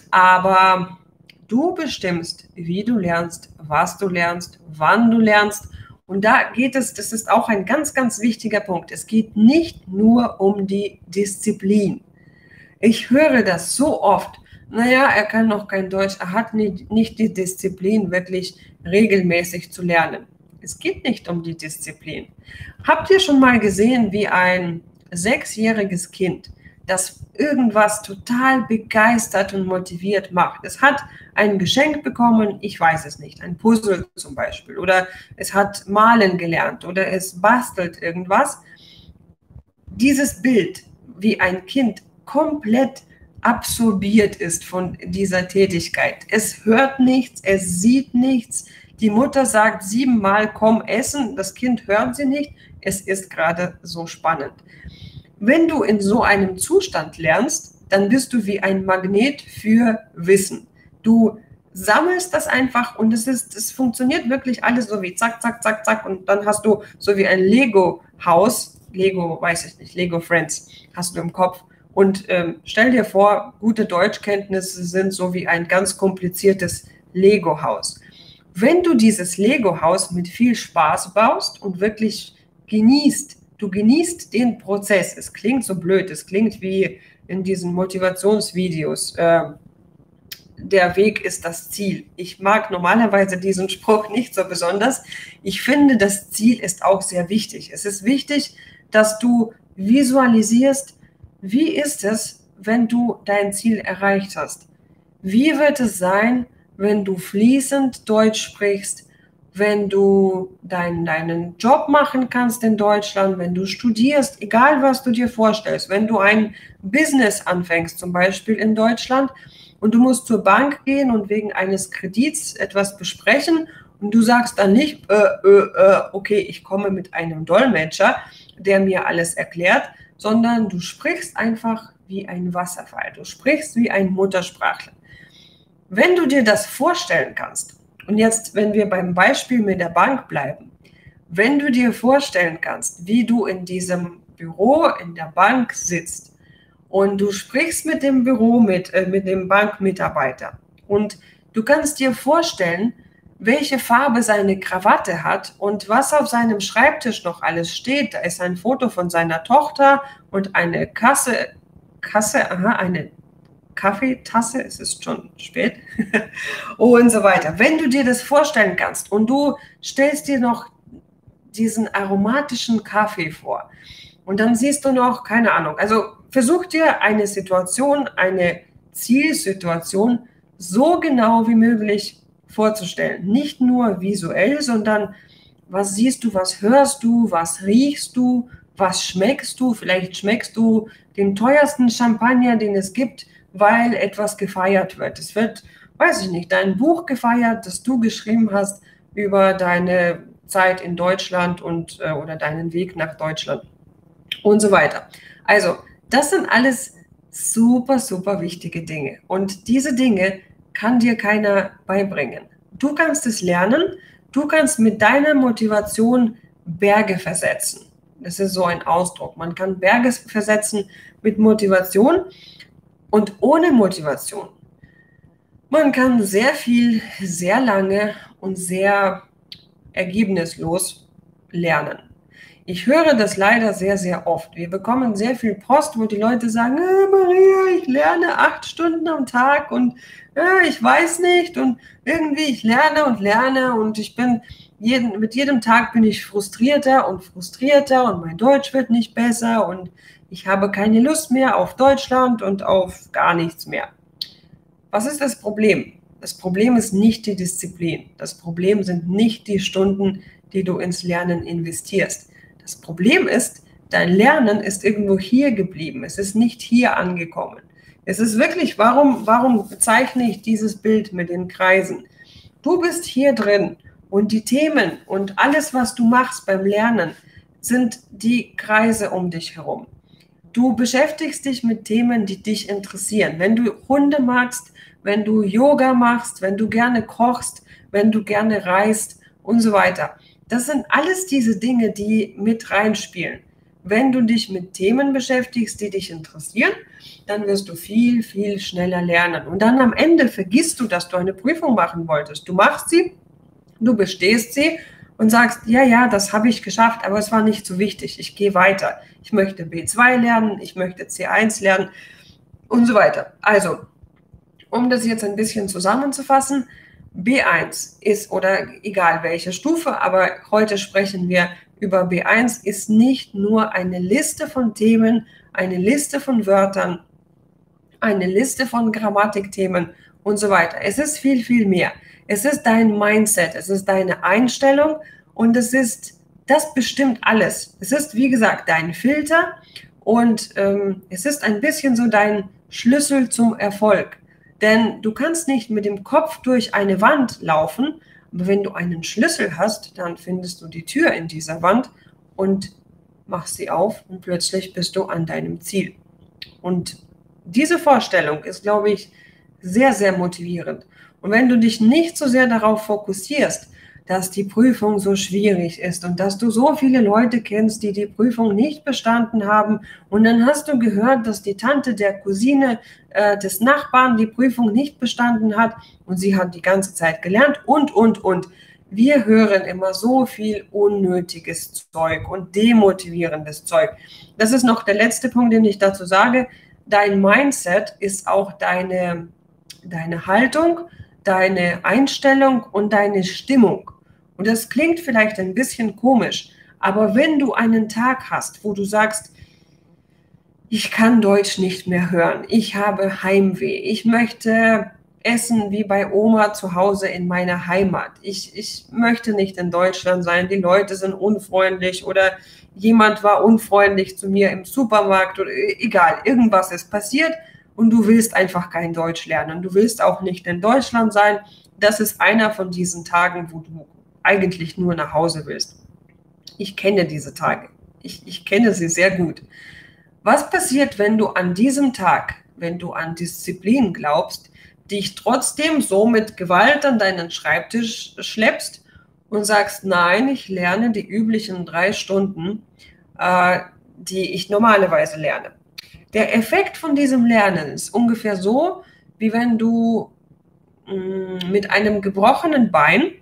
aber du bestimmst, wie du lernst, was du lernst, wann du lernst. Und da geht es, das ist auch ein ganz, ganz wichtiger Punkt. Es geht nicht nur um die Disziplin. Ich höre das so oft. Naja, er kann noch kein Deutsch, er hat nicht, nicht die Disziplin, wirklich regelmäßig zu lernen. Es geht nicht um die Disziplin. Habt ihr schon mal gesehen, wie ein sechsjähriges Kind, das irgendwas total begeistert und motiviert macht? Es hat ein Geschenk bekommen, ich weiß es nicht, ein Puzzle zum Beispiel, oder es hat malen gelernt oder es bastelt irgendwas. Dieses Bild, wie ein Kind komplett absorbiert ist von dieser Tätigkeit. Es hört nichts, es sieht nichts. Die Mutter sagt siebenmal, komm essen, das Kind hört sie nicht. Es ist gerade so spannend. Wenn du in so einem Zustand lernst, dann bist du wie ein Magnet für Wissen. Du sammelst das einfach und es ist, es funktioniert wirklich alles so wie zack, zack, zack, zack und dann hast du so wie ein Lego-Haus, Lego, weiß ich nicht, Lego Friends hast du im Kopf. Und ähm, stell dir vor, gute Deutschkenntnisse sind so wie ein ganz kompliziertes Lego-Haus. Wenn du dieses Lego-Haus mit viel Spaß baust und wirklich genießt, du genießt den Prozess. Es klingt so blöd, es klingt wie in diesen Motivationsvideos. Äh, der Weg ist das Ziel. Ich mag normalerweise diesen Spruch nicht so besonders. Ich finde, das Ziel ist auch sehr wichtig. Es ist wichtig, dass du visualisierst, wie ist es, wenn du dein Ziel erreicht hast? Wie wird es sein, wenn du fließend Deutsch sprichst, wenn du dein, deinen Job machen kannst in Deutschland, wenn du studierst, egal was du dir vorstellst, wenn du ein Business anfängst, zum Beispiel in Deutschland, und du musst zur Bank gehen und wegen eines Kredits etwas besprechen und du sagst dann nicht, äh, äh, äh, okay, ich komme mit einem Dolmetscher, der mir alles erklärt, sondern du sprichst einfach wie ein Wasserfall, du sprichst wie ein Muttersprachler. Wenn du dir das vorstellen kannst, und jetzt, wenn wir beim Beispiel mit der Bank bleiben, wenn du dir vorstellen kannst, wie du in diesem Büro in der Bank sitzt und du sprichst mit dem Büro, mit, äh, mit dem Bankmitarbeiter und du kannst dir vorstellen, welche Farbe seine Krawatte hat und was auf seinem Schreibtisch noch alles steht. Da ist ein Foto von seiner Tochter und eine Kasse, Kasse, aha, eine Kaffeetasse, es ist schon spät, und so weiter. Wenn du dir das vorstellen kannst und du stellst dir noch diesen aromatischen Kaffee vor und dann siehst du noch, keine Ahnung, also versuch dir eine Situation, eine Zielsituation so genau wie möglich vorzustellen. Nicht nur visuell, sondern was siehst du, was hörst du, was riechst du, was schmeckst du. Vielleicht schmeckst du den teuersten Champagner, den es gibt, weil etwas gefeiert wird. Es wird, weiß ich nicht, dein Buch gefeiert, das du geschrieben hast über deine Zeit in Deutschland und äh, oder deinen Weg nach Deutschland und so weiter. Also, das sind alles super, super wichtige Dinge. Und diese Dinge kann dir keiner beibringen. Du kannst es lernen, du kannst mit deiner Motivation Berge versetzen. Das ist so ein Ausdruck. Man kann Berge versetzen mit Motivation und ohne Motivation. Man kann sehr viel, sehr lange und sehr ergebnislos lernen. Ich höre das leider sehr, sehr oft. Wir bekommen sehr viel Post, wo die Leute sagen, äh, Maria, ich lerne acht Stunden am Tag und äh, ich weiß nicht und irgendwie ich lerne und lerne und ich bin jeden, mit jedem Tag bin ich frustrierter und frustrierter und mein Deutsch wird nicht besser und ich habe keine Lust mehr auf Deutschland und auf gar nichts mehr. Was ist das Problem? Das Problem ist nicht die Disziplin. Das Problem sind nicht die Stunden, die du ins Lernen investierst. Das Problem ist, dein Lernen ist irgendwo hier geblieben. Es ist nicht hier angekommen. Es ist wirklich, warum, warum bezeichne ich dieses Bild mit den Kreisen? Du bist hier drin und die Themen und alles, was du machst beim Lernen, sind die Kreise um dich herum. Du beschäftigst dich mit Themen, die dich interessieren. Wenn du Hunde magst, wenn du Yoga machst, wenn du gerne kochst, wenn du gerne reist und so weiter. Das sind alles diese Dinge, die mit reinspielen. Wenn du dich mit Themen beschäftigst, die dich interessieren, dann wirst du viel, viel schneller lernen. Und dann am Ende vergisst du, dass du eine Prüfung machen wolltest. Du machst sie, du bestehst sie und sagst, ja, ja, das habe ich geschafft, aber es war nicht so wichtig. Ich gehe weiter. Ich möchte B zwei lernen, ich möchte C eins lernen und so weiter. Also, um das jetzt ein bisschen zusammenzufassen, B eins ist, oder egal welche Stufe, aber heute sprechen wir über B eins, ist nicht nur eine Liste von Themen, eine Liste von Wörtern, eine Liste von Grammatikthemen und so weiter. Es ist viel, viel mehr. Es ist dein Mindset, es ist deine Einstellung und es ist, das bestimmt alles. Es ist, wie gesagt, dein Filter und ähm, es ist ein bisschen so dein Schlüssel zum Erfolg. Denn du kannst nicht mit dem Kopf durch eine Wand laufen, aber wenn du einen Schlüssel hast, dann findest du die Tür in dieser Wand und machst sie auf und plötzlich bist du an deinem Ziel. Und diese Vorstellung ist, glaube ich, sehr, sehr motivierend. Und wenn du dich nicht so sehr darauf fokussierst, dass die Prüfung so schwierig ist und dass du so viele Leute kennst, die die Prüfung nicht bestanden haben und dann hast du gehört, dass die Tante der Cousine äh, des Nachbarn die Prüfung nicht bestanden hat und sie hat die ganze Zeit gelernt und, und, und. Wir hören immer so viel unnötiges Zeug und demotivierendes Zeug. Das ist noch der letzte Punkt, den ich dazu sage. Dein Mindset ist auch deine, deine Haltung, deine Einstellung und deine Stimmung. Und das klingt vielleicht ein bisschen komisch, aber wenn du einen Tag hast, wo du sagst, ich kann Deutsch nicht mehr hören, ich habe Heimweh, ich möchte essen wie bei Oma zu Hause in meiner Heimat, ich, ich möchte nicht in Deutschland sein, die Leute sind unfreundlich oder jemand war unfreundlich zu mir im Supermarkt oder egal, irgendwas ist passiert und du willst einfach kein Deutsch lernen, du willst auch nicht in Deutschland sein, das ist einer von diesen Tagen, wo du eigentlich nur nach Hause willst. Ich kenne diese Tage. Ich, ich kenne sie sehr gut. Was passiert, wenn du an diesem Tag, wenn du an Disziplin glaubst, dich trotzdem so mit Gewalt an deinen Schreibtisch schleppst und sagst, nein, ich lerne die üblichen drei Stunden, äh, die ich normalerweise lerne. Der Effekt von diesem Lernen ist ungefähr so, wie wenn du mh, mit einem gebrochenen Bein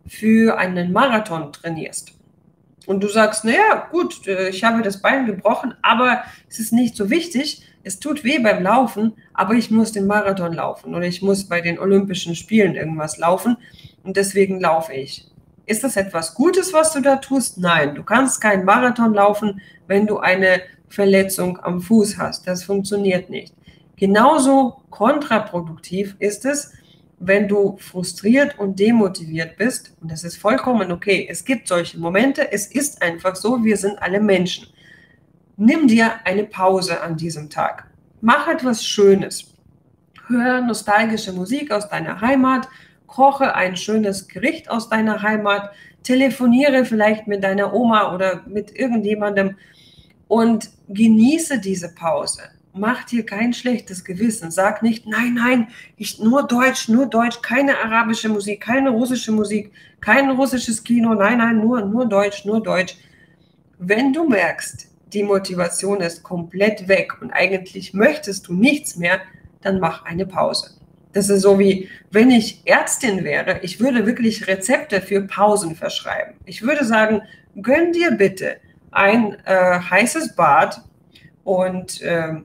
für einen Marathon trainierst und du sagst, naja, gut, ich habe das Bein gebrochen, aber es ist nicht so wichtig, es tut weh beim Laufen, aber ich muss den Marathon laufen oder ich muss bei den Olympischen Spielen irgendwas laufen und deswegen laufe ich. Ist das etwas Gutes, was du da tust? Nein, du kannst keinen Marathon laufen, wenn du eine Verletzung am Fuß hast. Das funktioniert nicht. Genauso kontraproduktiv ist es, wenn du frustriert und demotiviert bist, und das ist vollkommen okay, es gibt solche Momente, es ist einfach so, wir sind alle Menschen. Nimm dir eine Pause an diesem Tag. Mach etwas Schönes. Hör nostalgische Musik aus deiner Heimat, koche ein schönes Gericht aus deiner Heimat, telefoniere vielleicht mit deiner Oma oder mit irgendjemandem und genieße diese Pause. Mach dir kein schlechtes Gewissen. Sag nicht, nein, nein, ich, nur Deutsch, nur Deutsch, keine arabische Musik, keine russische Musik, kein russisches Kino, nein, nein, nur, nur Deutsch, nur Deutsch. Wenn du merkst, die Motivation ist komplett weg und eigentlich möchtest du nichts mehr, dann mach eine Pause. Das ist so wie, wenn ich Ärztin wäre, ich würde wirklich Rezepte für Pausen verschreiben. Ich würde sagen, gönn dir bitte ein äh, heißes Bad und äh,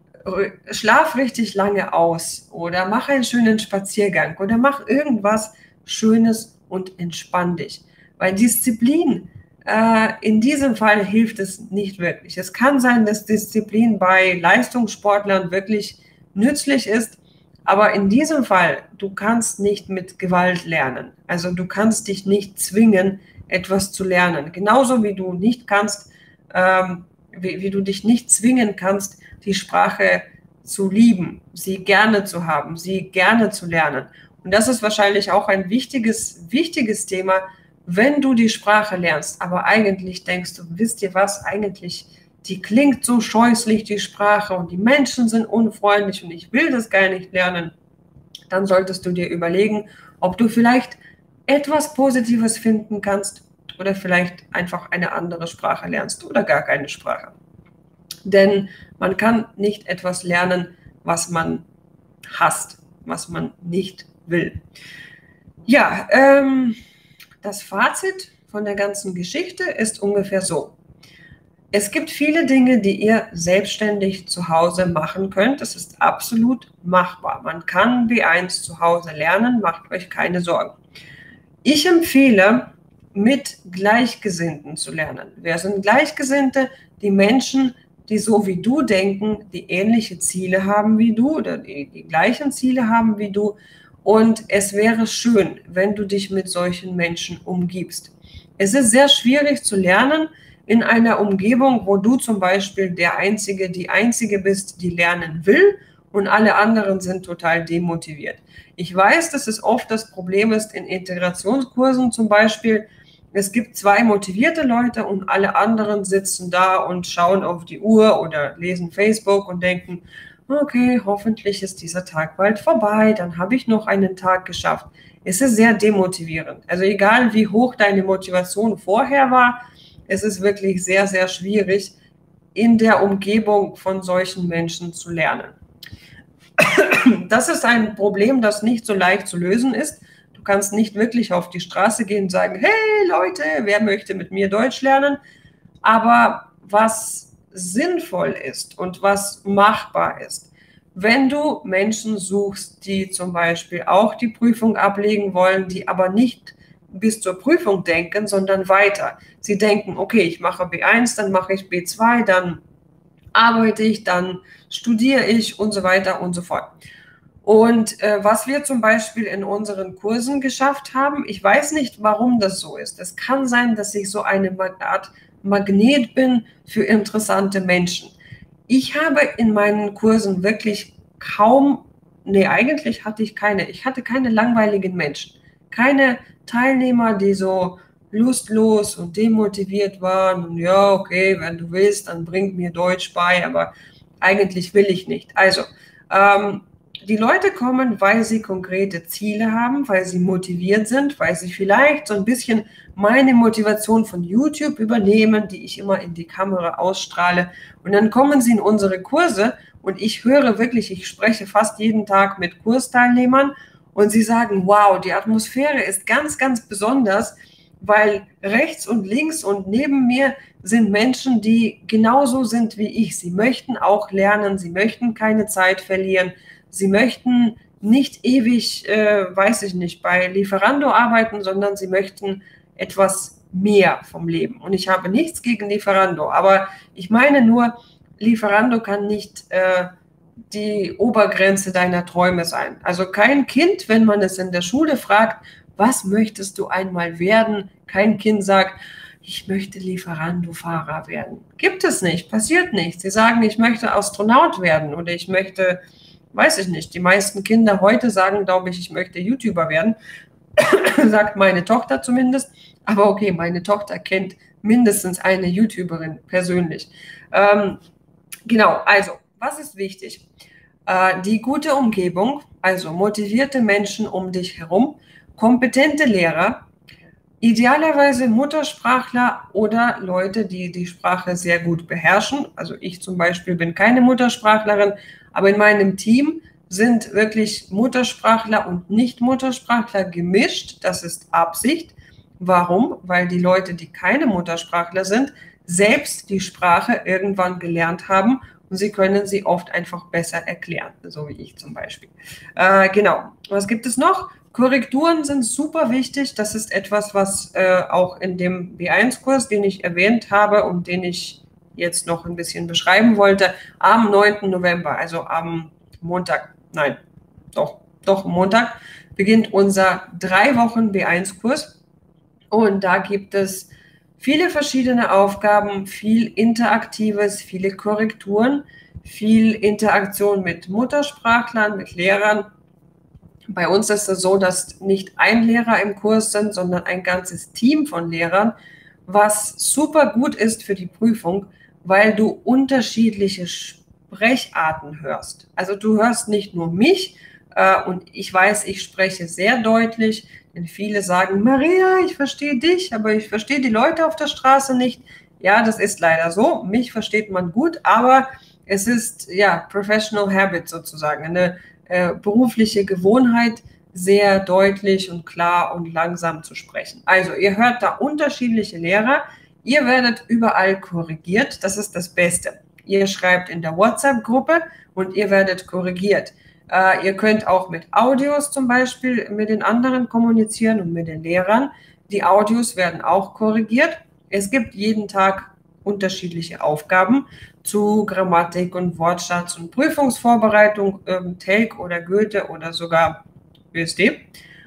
schlaf richtig lange aus oder mach einen schönen Spaziergang oder mach irgendwas Schönes und entspann dich. Weil Disziplin, äh, in diesem Fall hilft es nicht wirklich. Es kann sein, dass Disziplin bei Leistungssportlern wirklich nützlich ist, aber in diesem Fall, du kannst nicht mit Gewalt lernen. Also du kannst dich nicht zwingen, etwas zu lernen. Genauso wie du nicht kannst, ähm, wie, wie du dich nicht zwingen kannst, die Sprache zu lieben, sie gerne zu haben, sie gerne zu lernen. Und das ist wahrscheinlich auch ein wichtiges, wichtiges Thema, wenn du die Sprache lernst, aber eigentlich denkst du, wisst ihr was, eigentlich, die klingt so scheußlich, die Sprache, und die Menschen sind unfreundlich und ich will das gar nicht lernen, dann solltest du dir überlegen, ob du vielleicht etwas Positives finden kannst oder vielleicht einfach eine andere Sprache lernst oder gar keine Sprache. Denn man kann nicht etwas lernen, was man hasst, was man nicht will. Ja, ähm, das Fazit von der ganzen Geschichte ist ungefähr so. Es gibt viele Dinge, die ihr selbstständig zu Hause machen könnt. Das ist absolut machbar. Man kann B eins zu Hause lernen, macht euch keine Sorgen. Ich empfehle, mit Gleichgesinnten zu lernen. Wer sind Gleichgesinnte? Die Menschen, die so wie du denken, die ähnliche Ziele haben wie du oder die, die gleichen Ziele haben wie du. Und es wäre schön, wenn du dich mit solchen Menschen umgibst. Es ist sehr schwierig zu lernen in einer Umgebung, wo du zum Beispiel der Einzige, die Einzige bist, die lernen will und alle anderen sind total demotiviert. Ich weiß, dass es oft das Problem ist in Integrationskursen zum Beispiel. Es gibt zwei motivierte Leute und alle anderen sitzen da und schauen auf die Uhr oder lesen Facebook und denken, okay, hoffentlich ist dieser Tag bald vorbei, dann habe ich noch einen Tag geschafft. Es ist sehr demotivierend. Also egal, wie hoch deine Motivation vorher war, es ist wirklich sehr, sehr schwierig, in der Umgebung von solchen Menschen zu lernen. Das ist ein Problem, das nicht so leicht zu lösen ist. Du kannst nicht wirklich auf die Straße gehen und sagen, hey Leute, wer möchte mit mir Deutsch lernen? Aber was sinnvoll ist und was machbar ist, wenn du Menschen suchst, die zum Beispiel auch die Prüfung ablegen wollen, die aber nicht bis zur Prüfung denken, sondern weiter. Sie denken, okay, ich mache B eins, dann mache ich B zwei, dann arbeite ich, dann studiere ich und so weiter und so fort. Und äh, was wir zum Beispiel in unseren Kursen geschafft haben, ich weiß nicht, warum das so ist. Es kann sein, dass ich so eine Art Magnet bin für interessante Menschen. Ich habe in meinen Kursen wirklich kaum, nee, eigentlich hatte ich keine, ich hatte keine langweiligen Menschen. Keine Teilnehmer, die so lustlos und demotiviert waren. Und ja, okay, wenn du willst, dann bring mir Deutsch bei, aber eigentlich will ich nicht. Also, ähm, die Leute kommen, weil sie konkrete Ziele haben, weil sie motiviert sind, weil sie vielleicht so ein bisschen meine Motivation von YouTube übernehmen, die ich immer in die Kamera ausstrahle. Und dann kommen sie in unsere Kurse und ich höre wirklich, ich spreche fast jeden Tag mit Kursteilnehmern und sie sagen, wow, die Atmosphäre ist ganz, ganz besonders, weil rechts und links und neben mir sind Menschen, die genauso sind wie ich. Sie möchten auch lernen, sie möchten keine Zeit verlieren, sie möchten nicht ewig, äh, weiß ich nicht, bei Lieferando arbeiten, sondern sie möchten etwas mehr vom Leben. Und ich habe nichts gegen Lieferando, aber ich meine nur, Lieferando kann nicht äh, die Obergrenze deiner Träume sein. Also kein Kind, wenn man es in der Schule fragt, was möchtest du einmal werden? Kein Kind sagt, ich möchte Lieferando-Fahrer werden. Gibt es nicht, passiert nicht. Sie sagen, ich möchte Astronaut werden oder ich möchte, weiß ich nicht. Die meisten Kinder heute sagen, glaube ich, ich möchte YouTuber werden. Sagt meine Tochter zumindest. Aber okay, meine Tochter kennt mindestens eine YouTuberin persönlich. Ähm, genau, also, was ist wichtig? Äh, die gute Umgebung, also motivierte Menschen um dich herum, kompetente Lehrer, idealerweise Muttersprachler oder Leute, die die Sprache sehr gut beherrschen. Also ich zum Beispiel bin keine Muttersprachlerin, aber in meinem Team sind wirklich Muttersprachler und Nicht-Muttersprachler gemischt. Das ist Absicht. Warum? Weil die Leute, die keine Muttersprachler sind, selbst die Sprache irgendwann gelernt haben und sie können sie oft einfach besser erklären, so wie ich zum Beispiel. Äh, genau. Was gibt es noch? Korrekturen sind super wichtig. Das ist etwas, was äh, auch in dem B eins Kurs, den ich erwähnt habe und den ich jetzt noch ein bisschen beschreiben wollte, am neunten November, also am Montag, nein, doch, doch Montag, beginnt unser drei Wochen B eins Kurs. Und da gibt es viele verschiedene Aufgaben, viel Interaktives, viele Korrekturen, viel Interaktion mit Muttersprachlern, mit Lehrern. Bei uns ist es so, dass nicht ein Lehrer im Kurs sind, sondern ein ganzes Team von Lehrern, was super gut ist für die Prüfung, weil du unterschiedliche Sprecharten hörst. Also du hörst nicht nur mich äh, und ich weiß, ich spreche sehr deutlich, denn viele sagen, Maria, ich verstehe dich, aber ich verstehe die Leute auf der Straße nicht. Ja, das ist leider so. Mich versteht man gut, aber es ist ja Professional Habit sozusagen, eine äh, berufliche Gewohnheit, sehr deutlich und klar und langsam zu sprechen. Also ihr hört da unterschiedliche Lehrer, ihr werdet überall korrigiert, das ist das Beste. Ihr schreibt in der WhatsApp-Gruppe und ihr werdet korrigiert. Äh, ihr könnt auch mit Audios zum Beispiel mit den anderen kommunizieren und mit den Lehrern. Die Audios werden auch korrigiert. Es gibt jeden Tag unterschiedliche Aufgaben zu Grammatik und Wortschatz und Prüfungsvorbereitung, ähm, Telg oder Goethe oder sogar B S D.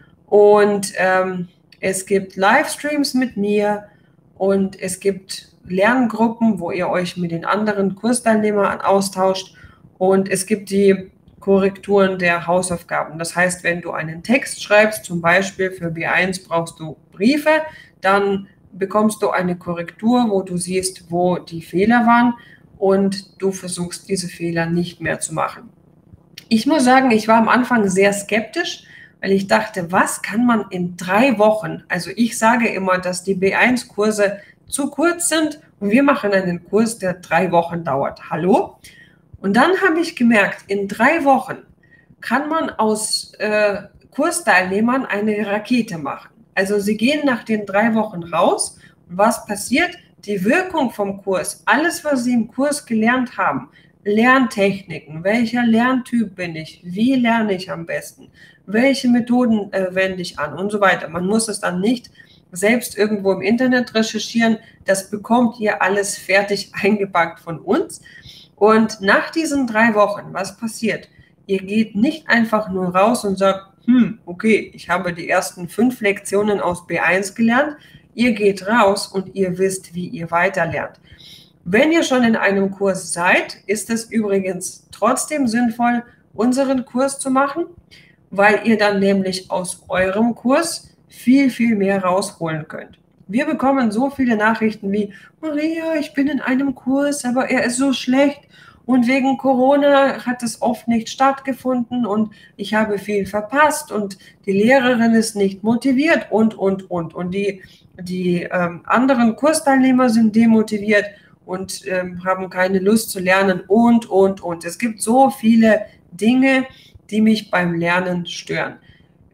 Und ähm, es gibt Livestreams mit mir und es gibt Lerngruppen, wo ihr euch mit den anderen Kursteilnehmern austauscht und es gibt die Korrekturen der Hausaufgaben. Das heißt, wenn du einen Text schreibst, zum Beispiel für B eins brauchst du Briefe, dann bekommst du eine Korrektur, wo du siehst, wo die Fehler waren und du versuchst, diese Fehler nicht mehr zu machen. Ich muss sagen, ich war am Anfang sehr skeptisch, weil ich dachte, was kann man in drei Wochen, also ich sage immer, dass die B eins Kurse zu kurz sind und wir machen einen Kurs, der drei Wochen dauert. Hallo? Und dann habe ich gemerkt, in drei Wochen kann man aus äh, Kursteilnehmern eine Rakete machen. Also sie gehen nach den drei Wochen raus und was passiert? Die Wirkung vom Kurs, alles, was sie im Kurs gelernt haben, Lerntechniken, welcher Lerntyp bin ich, wie lerne ich am besten, welche Methoden äh, wende ich an und so weiter. Man muss es dann nicht selbst irgendwo im Internet recherchieren, das bekommt ihr alles fertig eingepackt von uns. Und nach diesen drei Wochen, was passiert? Ihr geht nicht einfach nur raus und sagt, hm, okay, ich habe die ersten fünf Lektionen aus B eins gelernt. Ihr geht raus und ihr wisst, wie ihr weiterlernt. Wenn ihr schon in einem Kurs seid, ist es übrigens trotzdem sinnvoll, unseren Kurs zu machen, weil ihr dann nämlich aus eurem Kurs viel, viel mehr rausholen könnt. Wir bekommen so viele Nachrichten wie, Maria, ich bin in einem Kurs, aber er ist so schlecht und wegen Corona hat es oft nicht stattgefunden und ich habe viel verpasst und die Lehrerin ist nicht motiviert und, und, und. Und die, die ähm, anderen Kursteilnehmer sind demotiviert und ähm, haben keine Lust zu lernen und, und, und. Es gibt so viele Dinge, die mich beim Lernen stören.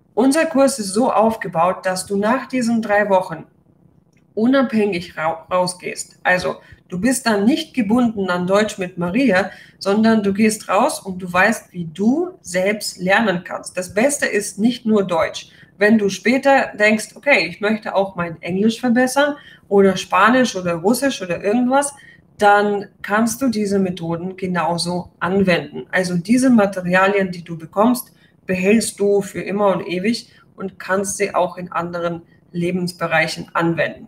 Unser Kurs ist so aufgebaut, dass du nach diesen drei Wochen unabhängig ra rausgehst. Also du bist dann nicht gebunden an Deutsch mit Maria, sondern du gehst raus und du weißt, wie du selbst lernen kannst. Das Beste ist nicht nur Deutsch. Wenn du später denkst, okay, ich möchte auch mein Englisch verbessern oder Spanisch oder Russisch oder irgendwas, dann kannst du diese Methoden genauso anwenden. Also diese Materialien, die du bekommst, behältst du für immer und ewig und kannst sie auch in anderen Lebensbereichen anwenden.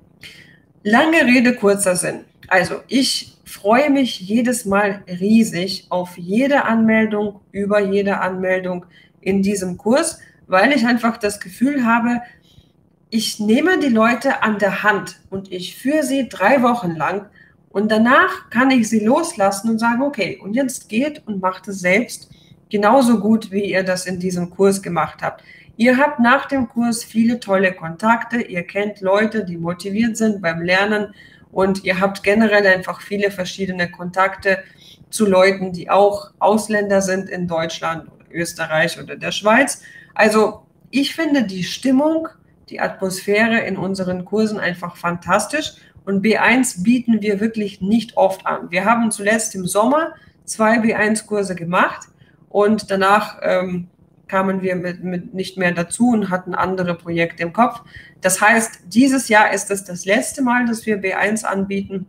Lange Rede, kurzer Sinn. Also ich freue mich jedes Mal riesig auf jede Anmeldung, über jede Anmeldung in diesem Kurs, weil ich einfach das Gefühl habe, ich nehme die Leute an der Hand und ich führe sie drei Wochen lang und danach kann ich sie loslassen und sagen, okay, und jetzt geht und macht es selbst genauso gut, wie ihr das in diesem Kurs gemacht habt. Ihr habt nach dem Kurs viele tolle Kontakte, ihr kennt Leute, die motiviert sind beim Lernen und ihr habt generell einfach viele verschiedene Kontakte zu Leuten, die auch Ausländer sind in Deutschland oder Österreich oder der Schweiz. Also ich finde die Stimmung, die Atmosphäre in unseren Kursen einfach fantastisch und B eins bieten wir wirklich nicht oft an. Wir haben zuletzt im Sommer zwei B eins Kurse gemacht und danach ähm, kamen wir mit, mit nicht mehr dazu und hatten andere Projekte im Kopf. Das heißt, dieses Jahr ist es das letzte Mal, dass wir B eins anbieten.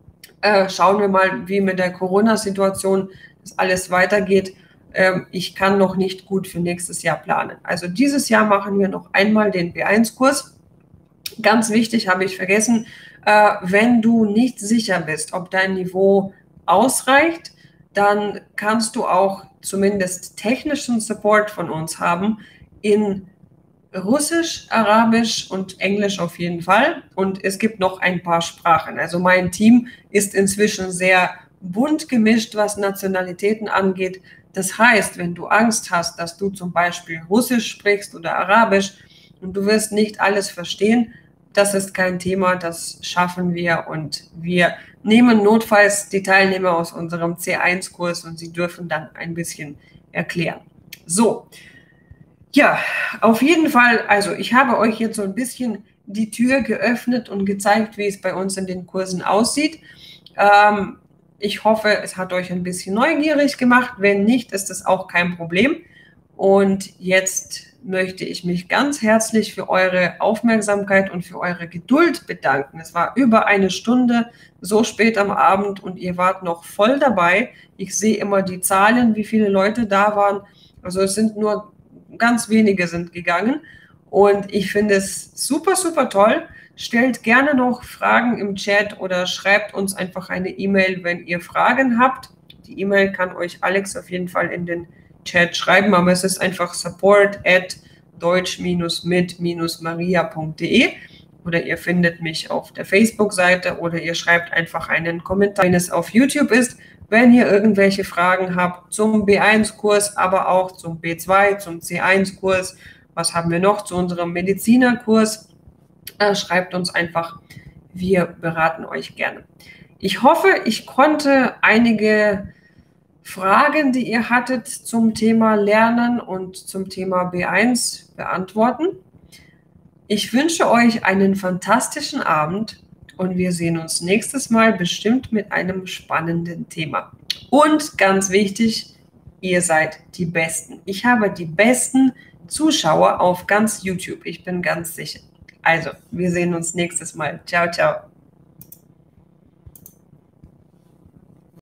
Äh, schauen wir mal, wie mit der Corona-Situation das alles weitergeht. Ähm, ich kann noch nicht gut für nächstes Jahr planen. Also dieses Jahr machen wir noch einmal den B eins Kurs. Ganz wichtig, habe ich vergessen, äh, wenn du nicht sicher bist, ob dein Niveau ausreicht, dann kannst du auch zumindest technischen Support von uns haben in Russisch, Arabisch und Englisch auf jeden Fall. Und es gibt noch ein paar Sprachen. Also mein Team ist inzwischen sehr bunt gemischt, was Nationalitäten angeht. Das heißt, wenn du Angst hast, dass du zum Beispiel Russisch sprichst oder Arabisch und du wirst nicht alles verstehen, das ist kein Thema, das schaffen wir und wir nehmen notfalls die Teilnehmer aus unserem C eins Kurs und sie dürfen dann ein bisschen erklären. So, ja, auf jeden Fall, also ich habe euch jetzt so ein bisschen die Tür geöffnet und gezeigt, wie es bei uns in den Kursen aussieht. Ähm, ich hoffe, es hat euch ein bisschen neugierig gemacht. Wenn nicht, ist es auch kein Problem. Und jetzt möchte ich mich ganz herzlich für eure Aufmerksamkeit und für eure Geduld bedanken. Es war über eine Stunde, so spät am Abend und ihr wart noch voll dabei. Ich sehe immer die Zahlen, wie viele Leute da waren. Also es sind nur ganz wenige sind gegangen und ich finde es super, super toll. Stellt gerne noch Fragen im Chat oder schreibt uns einfach eine E-Mail, wenn ihr Fragen habt. Die E-Mail kann euch Alex auf jeden Fall in den Chat schreiben, aber es ist einfach support at deutsch-mit-maria punkt de oder ihr findet mich auf der Facebook-Seite oder ihr schreibt einfach einen Kommentar, wenn es auf YouTube ist. Wenn ihr irgendwelche Fragen habt zum B eins Kurs, aber auch zum B zwei, zum C eins Kurs, was haben wir noch zu unserem Medizinerkurs, äh, schreibt uns einfach, wir beraten euch gerne. Ich hoffe, ich konnte einige Fragen, die ihr hattet zum Thema Lernen und zum Thema B eins beantworten. Ich wünsche euch einen fantastischen Abend und wir sehen uns nächstes Mal bestimmt mit einem spannenden Thema. Und ganz wichtig, ihr seid die Besten. Ich habe die besten Zuschauer auf ganz YouTube. Ich bin ganz sicher. Also, wir sehen uns nächstes Mal. Ciao, ciao.